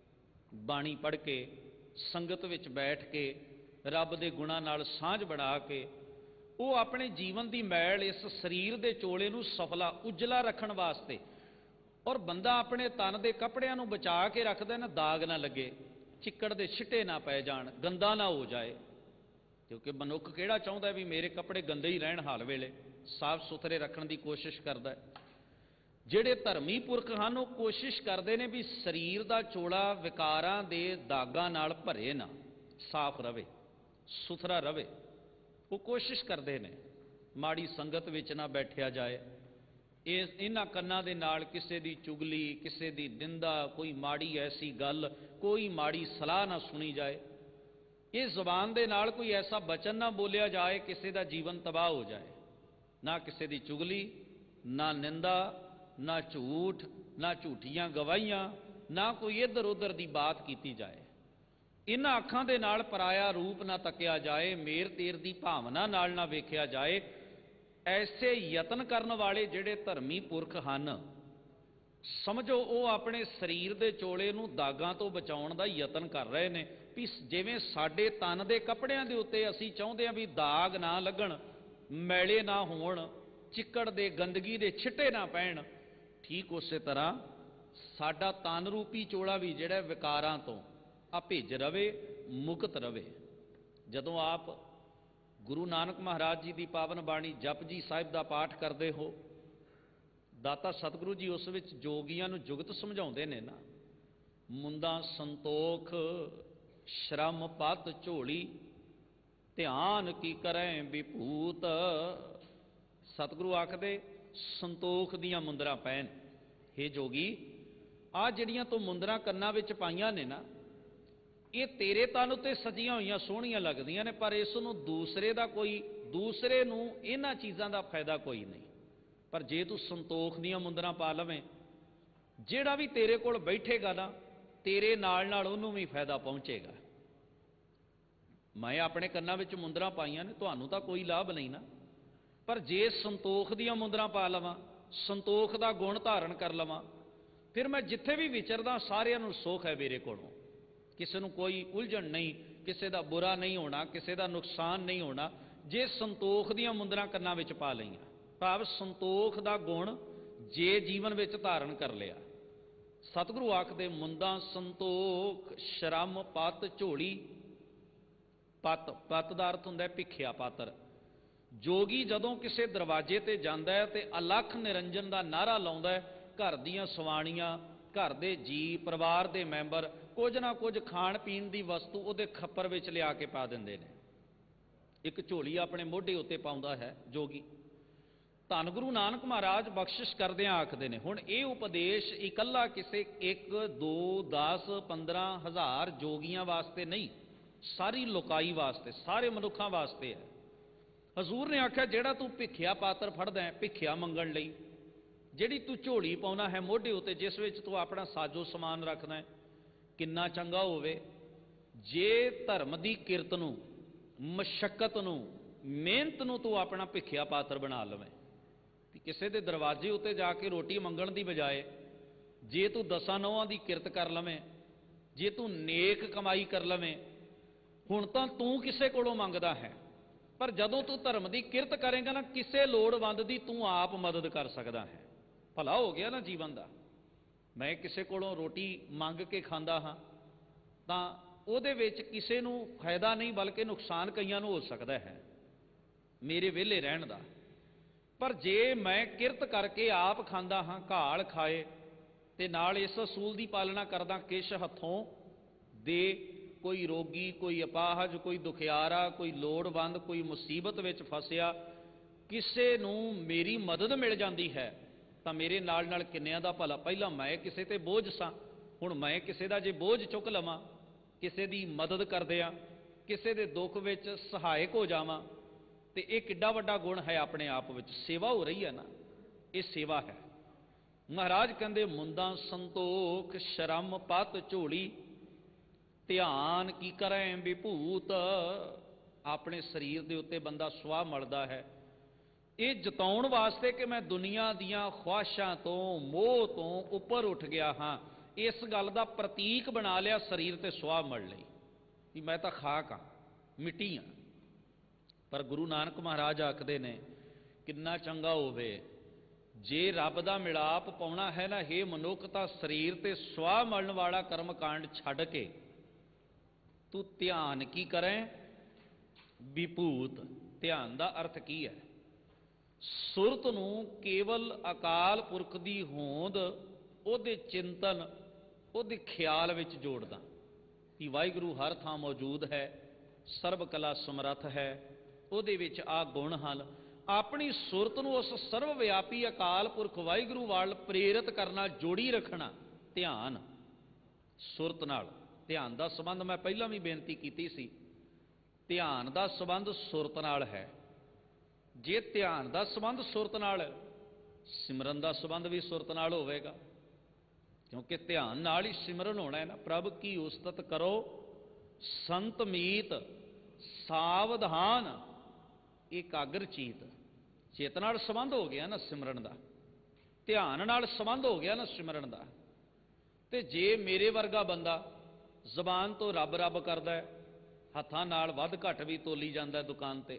ਬਾਣੀ ਪੜ੍ਹ ਕੇ, ਸੰਗਤ ਵਿੱਚ ਬੈਠ ਕੇ, ਰੱਬ ਦੇ ਗੁਣਾਂ ਨਾਲ ਸਾਂਝ ਬਣਾ ਕੇ, ਉਹ ਆਪਣੇ ਜੀਵਨ ਦੀ ਮੈਲ ਇਸ ਸਰੀਰ ਦੇ ਚੋਲੇ ਨੂੰ ਸਫਲਾ ਉਜਲਾ ਰੱਖਣ ਵਾਸਤੇ। ਔਰ ਬੰਦਾ ਆਪਣੇ ਤਨ ਦੇ ਕੱਪੜਿਆਂ ਨੂੰ ਬਚਾ ਕੇ ਰੱਖਦਾ ਨਾ, ਦਾਗ ਨਾ ਲੱਗੇ, ਚਿੱਕੜ ਦੇ ਛਿੱਟੇ ਨਾ ਪੈ ਜਾਣ, ਗੰਦਾ ਨਾ ਹੋ ਜਾਏ। ਕਿਉਂਕਿ ਮਨੁੱਖ ਕਿਹੜਾ ਚਾਹੁੰਦਾ ਵੀ ਮੇਰੇ ਕੱਪੜੇ ਗੰਦੇ ਹੀ ਰਹਿਣ, ਹਾਲ ਵੇਲੇ ਸਾਫ਼ ਸੁਥਰੇ ਰੱਖਣ ਦੀ ਕੋਸ਼ਿਸ਼ ਕਰਦਾ। ਜਿਹੜੇ ਧਰਮੀ ਪੁਰਖ ਹਨ ਉਹ ਕੋਸ਼ਿਸ਼ ਕਰਦੇ ਨੇ ਵੀ ਸਰੀਰ ਦਾ ਚੋਲਾ ਵਿਕਾਰਾਂ ਦੇ ਦਾਗਾਂ ਨਾਲ ਭਰੇ ਨਾ, ਸਾਫ਼ ਰਵੇ, ਸੁਥਰਾ ਰਵੇ। ਉਹ ਕੋਸ਼ਿਸ਼ ਕਰਦੇ ਨੇ ਮਾੜੀ ਸੰਗਤ ਵਿੱਚ ਨਾ ਬੈਠਿਆ ਜਾਏ, ਇਹਨਾਂ ਕੰਨਾਂ ਦੇ ਨਾਲ ਕਿਸੇ ਦੀ ਚੁਗਲੀ, ਕਿਸੇ ਦੀ ਨਿੰਦਾ, ਕੋਈ ਮਾੜੀ ਐਸੀ ਗੱਲ, ਕੋਈ ਮਾੜੀ ਸਲਾਹ ਨਾ ਸੁਣੀ ਜਾਏ। ਇਹ ਜ਼ੁਬਾਨ ਦੇ ਨਾਲ ਕੋਈ ਐਸਾ ਬਚਨ ਨਾ ਬੋਲਿਆ ਜਾਏ ਕਿਸੇ ਦਾ ਜੀਵਨ ਤਬਾਹ ਹੋ ਜਾਏ। ਨਾ ਕਿਸੇ ਦੀ ਚੁਗਲੀ, ਨਾ ਨਿੰਦਾ, ਨਾ ਝੂਠ, ਨਾ ਝੂਠੀਆਂ ਗਵਾਹੀਆਂ, ਨਾ ਕੋਈ ਇੱਧਰ ਉੱਧਰ ਦੀ ਬਾਤ ਕੀਤੀ ਜਾਏ। ਇਹਨਾਂ ਅੱਖਾਂ ਦੇ ਨਾਲ ਪਰਾਇਆ ਰੂਪ ਨਾ ਤੱਕਿਆ ਜਾਏ, ਮੇਰ ਤੇਰ ਦੀ ਭਾਵਨਾ ਨਾਲ ਨਾ ਵੇਖਿਆ ਜਾਏ। ਐਸੇ ਯਤਨ ਕਰਨ ਵਾਲੇ ਜਿਹੜੇ ਧਰਮੀ ਪੁਰਖ ਹਨ, ਸਮਝੋ ਉਹ ਆਪਣੇ ਸਰੀਰ ਦੇ ਚੋਲੇ ਨੂੰ ਦਾਗਾਂ ਤੋਂ ਬਚਾਉਣ ਦਾ ਯਤਨ ਕਰ ਰਹੇ ਨੇ। ਵੀ ਜਿਵੇਂ ਸਾਡੇ ਤਨ ਦੇ ਕੱਪੜਿਆਂ ਦੇ ਉੱਤੇ ਅਸੀਂ ਚਾਹੁੰਦੇ ਹਾਂ ਵੀ ਦਾਗ ਨਾ ਲੱਗਣ, ਮੈਲੇ ਨਾ ਹੋਣ, ਚਿੱਕੜ ਦੇ ਗੰਦਗੀ ਦੇ ਛਿੱਟੇ ਨਾ ਪੈਣ, ਠੀਕ ਉਸੇ ਤਰ੍ਹਾਂ ਸਾਡਾ ਤਨ ਰੂਪੀ ਚੋਲਾ ਵੀ ਜਿਹੜਾ ਵਿਕਾਰਾਂ ਤੋਂ ਭਿੱਜ ਰਵੇ, ਮੁਕਤ ਰਵੇ। ਜਦੋਂ ਆਪ ਗੁਰੂ ਨਾਨਕ ਮਹਾਰਾਜ ਜੀ ਦੀ ਪਾਵਨ ਬਾਣੀ ਜਪਜੀ ਸਾਹਿਬ ਦਾ ਪਾਠ ਕਰਦੇ ਹੋ, ਦਾਤਾ ਸਤਿਗੁਰੂ ਜੀ ਉਸ ਵਿੱਚ ਜੋਗੀਆਂ ਨੂੰ ਜੁਗਤ ਸਮਝਾਉਂਦੇ ਨੇ ਨਾ, ਮੁੰਦਾਂ ਸੰਤੋਖ ਸ਼ਰਮ ਪਤ ਝੋਲੀ, ਧਿਆਨ ਕੀ ਕਰੈ ਵਿਭੂਤ। ਸਤਿਗੁਰੂ ਆਖਦੇ ਸੰਤੋਖ ਦੀਆਂ ਮੁੰਦਰਾਂ ਪੈਣ। ਹੇ ਜੋਗੀ, ਆਹ ਜਿਹੜੀਆਂ ਤੂੰ ਮੁੰਦਰਾਂ ਕੰਨਾਂ ਵਿੱਚ ਪਾਈਆਂ ਨੇ ਨਾ, ਇਹ ਤੇਰੇ ਤਨ ਉੱਤੇ ਸਜੀਆਂ ਹੋਈਆਂ ਸੋਹਣੀਆਂ ਲੱਗਦੀਆਂ ਨੇ, ਪਰ ਇਸ ਨੂੰ ਦੂਸਰੇ ਨੂੰ ਇਹਨਾਂ ਚੀਜ਼ਾਂ ਦਾ ਫਾਇਦਾ ਕੋਈ ਨਹੀਂ। ਪਰ ਜੇ ਤੂੰ ਸੰਤੋਖ ਦੀਆਂ ਮੁੰਦਰਾਂ ਪਾ ਲਵੇਂ, ਜਿਹੜਾ ਵੀ ਤੇਰੇ ਕੋਲ ਬੈਠੇਗਾ ਨਾ, ਤੇਰੇ ਨਾਲ ਨਾਲ ਉਹਨੂੰ ਵੀ ਫਾਇਦਾ ਪਹੁੰਚੇਗਾ। ਮੈਂ ਆਪਣੇ ਕੰਨਾਂ ਵਿੱਚ ਮੁੰਦਰਾਂ ਪਾਈਆਂ ਨੇ, ਤੁਹਾਨੂੰ ਤਾਂ ਕੋਈ ਲਾਭ ਨਹੀਂ ਨਾ। ਪਰ ਜੇ ਸੰਤੋਖ ਦੀਆਂ ਮੁੰਦਰਾਂ ਪਾ ਲਵਾਂ, ਸੰਤੋਖ ਦਾ ਗੁਣ ਧਾਰਨ ਕਰ ਲਵਾਂ, ਫਿਰ ਮੈਂ ਜਿੱਥੇ ਵੀ ਵਿਚਰਦਾ ਸਾਰਿਆਂ ਨੂੰ ਸੁੱਖ ਹੈ ਮੇਰੇ ਕੋਲੋਂ। ਕਿਸੇ ਨੂੰ ਕੋਈ ਉਲਝਣ ਨਹੀਂ, ਕਿਸੇ ਦਾ ਬੁਰਾ ਨਹੀਂ ਹੋਣਾ, ਕਿਸੇ ਦਾ ਨੁਕਸਾਨ ਨਹੀਂ ਹੋਣਾ, ਜੇ ਸੰਤੋਖ ਦੀਆਂ ਮੁੰਦਰਾਂ ਕੰਨਾਂ ਵਿੱਚ ਪਾ ਲਈਆਂ। ਭਾਵ ਸੰਤੋਖ ਦਾ ਗੁਣ ਜੇ ਜੀਵਨ ਵਿੱਚ ਧਾਰਨ ਕਰ ਲਿਆ। ਸਤਿਗੁਰੂ ਆਖਦੇ ਮੁੰਦਾਂ ਸੰਤੋਖ ਸ਼ਰਮ ਪਤ ਝੋਲੀ। ਪਤ ਦਾ ਅਰਥ ਹੁੰਦਾ ਭਿੱਖਿਆ ਪਾਤਰ। ਜੋਗੀ ਜਦੋਂ ਕਿਸੇ ਦਰਵਾਜ਼ੇ ਤੇ ਜਾਂਦਾ ਹੈ ਤੇ ਅਲੱਖ ਨਿਰੰਜਨ ਦਾ ਨਾਅਰਾ ਲਾਉਂਦਾ ਹੈ, ਘਰ ਦੀਆਂ ਸਵਾਣੀਆਂ, ਘਰ ਦੇ ਜੀ, ਪਰਿਵਾਰ ਦੇ ਮੈਂਬਰ ਕੁਝ ਨਾ ਕੁਝ ਖਾਣ ਪੀਣ ਦੀ ਵਸਤੂ ਉਹਦੇ ਖੱਪਰ ਵਿੱਚ ਲਿਆ ਕੇ ਪਾ ਦਿੰਦੇ ਨੇ। ਇੱਕ ਝੋਲੀ ਆਪਣੇ ਮੋਢੇ ਉੱਤੇ ਪਾਉਂਦਾ ਹੈ ਜੋਗੀ। ਧੰਨ ਗੁਰੂ ਨਾਨਕ ਮਹਾਰਾਜ ਬਖਸ਼ਿਸ਼ ਕਰਦਿਆਂ ਆਖਦੇ ਨੇ, ਹੁਣ ਇਹ ਉਪਦੇਸ਼ ਇਕੱਲਾ ਕਿਸੇ 1 2 10 15 ਹਜ਼ਾਰ ਜੋਗੀਆਂ ਵਾਸਤੇ ਨਹੀਂ, ਸਾਰੀ ਲੋਕਾਈ ਵਾਸਤੇ, ਸਾਰੇ ਮਨੁੱਖਾਂ ਵਾਸਤੇ ਹੈ। हजूर ने आख्या जेड़ा तू भिखिया पात्र फड़दा है भिखिया मंगण लई, जिहड़ी तू झोली पाउना है मोढे उत्ते जिस विच तू अपना साजो समान रखदा है, किन्ना चंगा होवे जे धर्म की किरत नूं, मशक्कत नूं, मेहनत नूं तू अपना भिखिया पात्र बना लवें। किसी के दरवाजे उत्ते जाके रोटी मंगण की बजाय जे तू 10 नौहां की किरत कर लवें, जे तू नेक कमाई कर लवें, हुण तां तू किसे कोलों मंगदा है, पर जदों तू धर्म की किरत करेगा ना किसे लोड़वंद की तू आप मदद कर सकदा है। भला हो गया ना जीवन का। मैं किसे कोलों रोटी मंग के खांदा हाँ तां ਉਹਦੇ ਵਿੱਚ ਕਿਸੇ ਨੂੰ फायदा नहीं बल्कि नुकसान कईयां ਨੂੰ हो सकता है मेरे वेले रहन ਦਾ। पर जे मैं किरत करके आप खांदा हाँ घाल खाए ते नाल इस असूल की पालना करदा किश हथों दे कोई रोगी, कोई अपाहज, कोई दुखियारा, कोई लोड़वंद, कोई मुसीबत विच फसिया किसे नूं मेरी मदद मिल जाती है तो मेरे नाल नाल किन्नियां दा भला। पहला मैं किसे ते बोझ सां, हुण मैं किसे दा जे बोझ चुक लवां, किसे दी मदद कर दियां, किसे दे दुख विच सहायक हो जावां, तो यह किड्डा वड्डा गुण है अपने आप विच। सेवा हो रही है ना, ये सेवा है। महाराज कहंदे मुंदा संतोख शरम पत झोली, ध्यान की करें विभूत। अपने शरीर के उत्ते बंदा सुआह मलदा है ये जताउण वास्ते कि मैं दुनिया दियां ख्वाहिशां तो मोह तो उपर उठ गया हाँ, इस गल का प्रतीक बना लिया शरीर ते सुआह मल लई कि मैं तो खाक हाँ, मिट्टी हाँ। पर गुरु नानक महाराज आखदे ने किन्ना चंगा होवे जे रब दा मिलाप पाउणा है ना, हे मनुख तां शरीर ते सुआह मलण वाला कर्म कांड छड्ड के तू ध्यान की करें विभूत। ध्यान का अर्थ की है? सुरत नूं केवल अकाल पुरख दी होंद, उहदे चिंतन, उहदे ख्याल विच जोड़दा कि वाहिगुरू हर थां मौजूद है, सर्व कला समर्थ है, उहदे विच आ गुण हन। अपनी सुरत नूं उस सर्वव्यापी अकाल पुरख वाहिगुरू वाल प्रेरित करना, जोड़ी रखना ध्यान सुरत नाल। ध्यान का संबंध मैं पहला भी बेनती की सी, ध्यान का संबंध सुरत नाल है। जे ध्यान का संबंध सुरत नाल है, सिमरन का संबंध भी सुरत नाल होवेगा, क्योंकि ध्यान नाल ही सिमरन होना है ना। प्रभ की उस्तत करो संत मीत, सावधान एकाग्र चीत। चेत नाल संबंध हो गया ना सिमरन का, ध्यान नाल संबंध हो गया ना सिमरन का। ते जे मेरे वर्गा बंदा जबान तो रब रब करदा है, हत्थां नाल वध घट भी तोली जांदा है दुकान ते,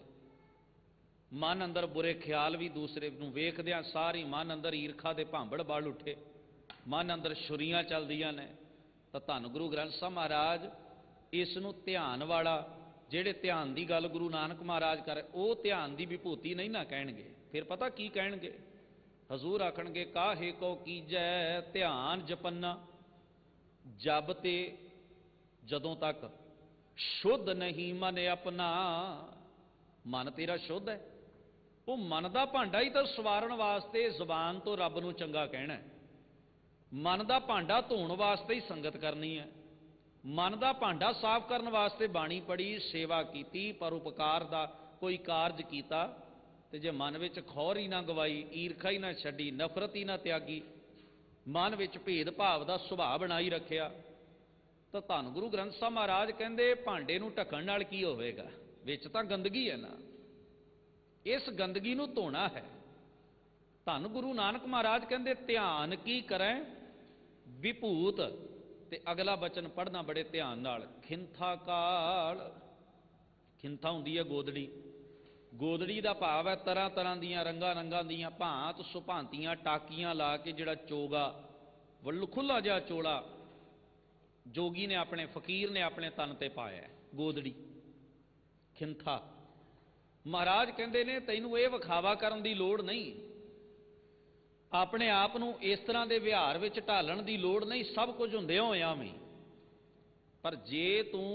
मन अंदर बुरे ख्याल भी दूसरे नूं वेखदिआं सारी मन अंदर ईरखा दे भांबड़ बल उठे, मन अंदर छुरियां चलदियां ने, तां धन गुरु ग्रंथ साहब महाराज इस नूं ध्यान वाला, जिहड़े ध्यान की गल गुरु नानक महाराज करे वो ध्यान की विभूति नहीं ना कहणगे। फिर पता की कहणगे? हजूर आखणगे काहे को कीजै ध्यान जपन्ना, जब ते जदों तक शुद्ध नहीं मन अपना। मन तेरा शुद्ध है, वो मन का भांडा ही तो सवारण वास्ते जबान तो रब नूं चंगा कहना है, मन का भांडा धोण वास्ते ही संगत करनी है, मन का भांडा साफ करने वास्ते बाणी पढ़ी, सेवा की, परोपकार का कोई कारज किया, तो जे मन में खौर ही ना गवाई, ईरखा ही ना छड्डी, नफरत ही ना त्यागी, मन में भेदभाव का सुभाव बनाई रखिया, तो धन गुरु ग्रंथ साहब महाराज कहते भांडे नूं ढकण नाल की होवेगा? विच तां गंदगी है ना, इस गंदगी नूं धोना है। धन गुरु नानक महाराज कहते ध्यान की करें विभूत। ते अगला वचन पढ़ना बड़े ध्यान नाल, खिंथा काल। खिंथा हुंदी है गोदड़ी, गोदड़ी का भाव है तरह तरह दियां रंगा रंगा दियां भांत सुभांतियां टाकियां ला के जिहड़ा चोगा वल्लू खुला जिहा चोला जोगी ने अपने फकीर ने अपने तन ते पाया, गोदड़ी खिंथा। महाराज कहते ने तैनूं ये विखावा करन दी लोड़ नहीं, अपने आप नूं इस तरह के विहार विच ढालण दी लोड़ नहीं, सब कुछ हुंदिआं होइआं भी। पर जे तूं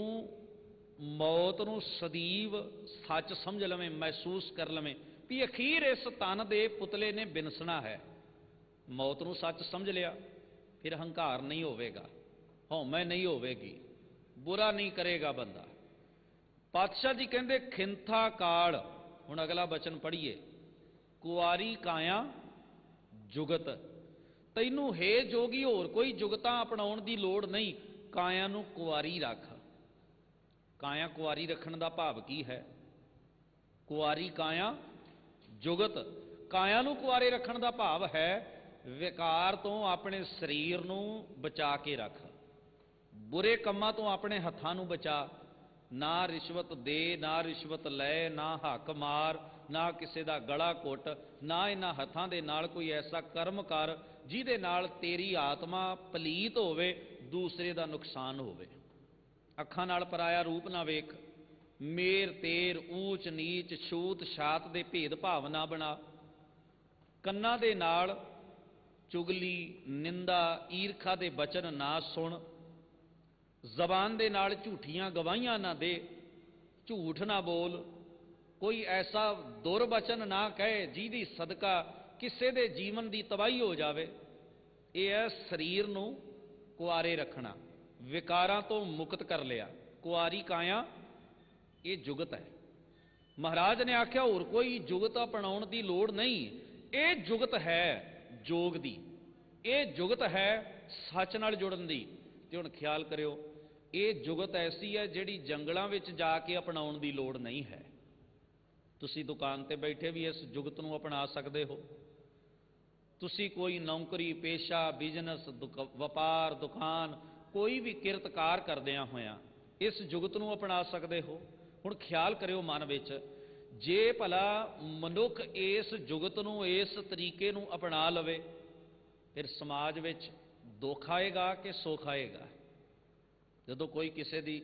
मौत नूं सदैव सच समझ लवें, महसूस कर लवें भी अखीर इस तन दे पुतले ने बिनसना है, मौत नूं सच समझ लिया, फिर हंकार नहीं होवेगा, हौमै नहीं होवेगी, बुरा नहीं करेगा बंदा। पातशाह जी कहते खिंथा काल, हुण अगला बचन पढ़िए, कुआरी काया जुगत। तैनू हे जोगी होर कोई जुगतां अपनाउण दी लोड़ नहीं, काया नूं कुआरी रख। काया कुआरी रखण दा भाव की है? कुआरी काया जुगत, काया नूं कुआरे रखण दा भाव है विकार तो अपने शरीर नूं बचा के रख, बुरे कम्मां तो अपने हत्थां नूं बचा। ना रिश्वत दे, ना रिश्वत लै, ना हक मार, ना किसी दा गला घुट, ना इन्हां हत्थां दे नाल कोई ऐसा कर्म कर जिहदे नाल तेरी आत्मा पलीत होवे, दूसरे दा नुकसान होवे। अखां नाल पराया रूप ना वेख, मेर तेर ऊच नीच छूत छात दे भेद भाव ना बना। कन्नां दे नाल चुगली निंदा ईरखा दे बचन ना सुन। जबान दे नाल झूठियां गवाहियां ना दे, झूठ ना बोल। कोई ऐसा दुरवचन ना कहे जिहदी सदका किसी दे जीवन की तबाही हो जाए। यह है शरीर नूं कुआरे रखना, विकारां तो मुक्त कर लिया। कुआरी काया ये जुगत है। महाराज ने आख्या होर कोई जुगत अपनाउण दी लोड़ नहीं, ये जुगत है जोग दी, ये जुगत है सच नाल जुड़न दी। ते हुण ख्याल करियो, ये जुगत ऐसी है जिहड़ी जंगलां विच जाके अपनाउण दी लोड़ नहीं है। तुसी दुकान ते बैठे भी इस जुगत नूं अपना सकदे हो। तुसी कोई नौकरी पेशा बिजनस वपार दुकान कोई भी किरतकार करदिआं होइआं इस जुगत नूं अपना सकदे हो। हुण ख्याल करियो मन विच, जे भला मनुख इस जुगत नूं इस तरीके नूं अपना लवे, फिर समाज विच दुख आएगा कि सुख आएगा? जदों कोई किसी दी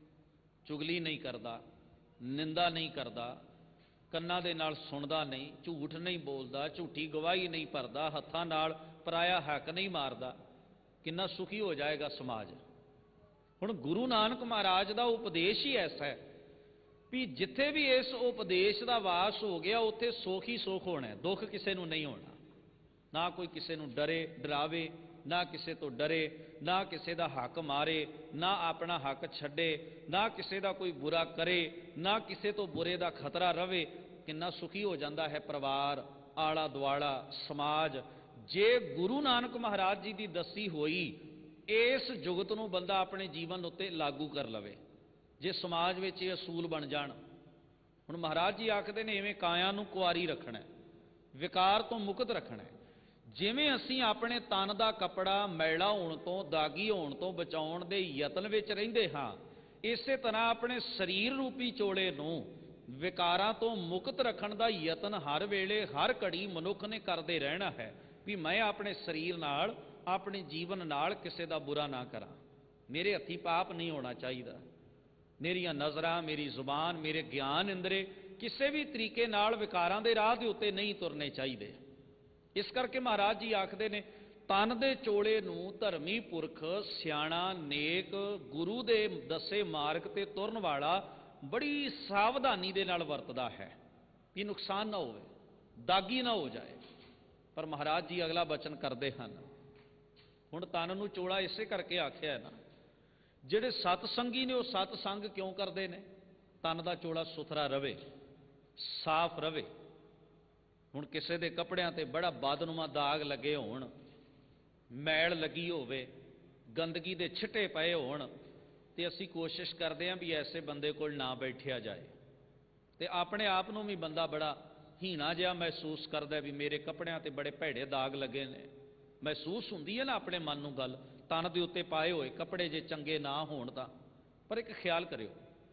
चुगली नहीं करता, निंदा नहीं करता, ਕੰਨਾਂ ਦੇ ਨਾਲ ਸੁਣਦਾ नहीं, झूठ नहीं बोलता, झूठी गवाही नहीं भरदा, हत्थां नाल पराया हक नहीं मारदा, किन्ना सुखी हो जाएगा समाज। हुण गुरु नानक महाराज का उपदेश ही ऐसा है भी जिथे भी इस उपदेश का वास हो गया उत्थे सुख ही सुख होना है, दुख किसी नूं नहीं होना। ना कोई किसी नूं डरे डरावे, ना किसी तो डरे, ना किसी का हक मारे, ना अपना हक छड्डे, ना किसी का कोई बुरा करे, ना किसी तो बुरे का खतरा रवे। किन्ना सुखी हो जाता है परिवार, आला दुआला, समाज, जे गुरु नानक महाराज जी की दसी हुई इस जुगत नूं बंदा अपने जीवन उत्ते लागू कर लवे, जे समाज में ये असूल बन जाण। हुण महाराज जी आखदे ने इवें काया नूं कुआरी रखना है, विकार तो मुक्त रखना है। जिवें असीं अपने तन का कपड़ा मैला होण तो दागी होण तो बचाउण दे यतन विच रहिंदे हां, इसे तरह अपने शरीर रूपी चोले नूं विकारां तो मुक्त रखण दा यतन हर वेले हर घड़ी मनुख ने करते रहना है भी मैं अपने शरीर नाल अपने जीवन नाल किसी का बुरा ना करा, मेरे हत्थी पाप नहीं होना चाहिए, मेरिया नज़रां मेरी जुबान मेरे ज्ञान इंद्रे किसी भी तरीके नाल विकारां दे राह दे उत्ते नहीं तुरने चाहिए। इस करके महाराज जी आखते ने तन दे चोले नूं धर्मी पुरख सियाणा नेक गुरु दे दसे मार्ग ते तुरन वाला बड़ी सावधानी दे नाल वरतदा है कि नुकसान ना होवे, दागी ना हो जाए। पर महाराज जी अगला बचन करते हैं, हुण तन नूं चोला इसे करके आख्या है ना, जिहड़े सतसंगी ने वो सतसंग क्यों करते हैं? तन का चोला सुथरा रवे, साफ रवे। हुण किसी के कपड़ियां ते बड़ा बदनुमा दाग लगे होण, मैल लगी होवे, गंदगी दे छिटे पए होण, ते असीं कोशिश करते हैं भी ऐसे बंदे कोल ना बैठिया जाए, ते अपने आप नूं भी बंदा बड़ा हीना जिहा महसूस करदा भी मेरे कपड़ियां ते बड़े भैड़े दाग लगे ने। महसूस हुंदी है ना अपने मन नूं गल, तन दे उत्ते पाए होए कपड़े जे चंगे ना होण तां। पर एक ख्याल करियो,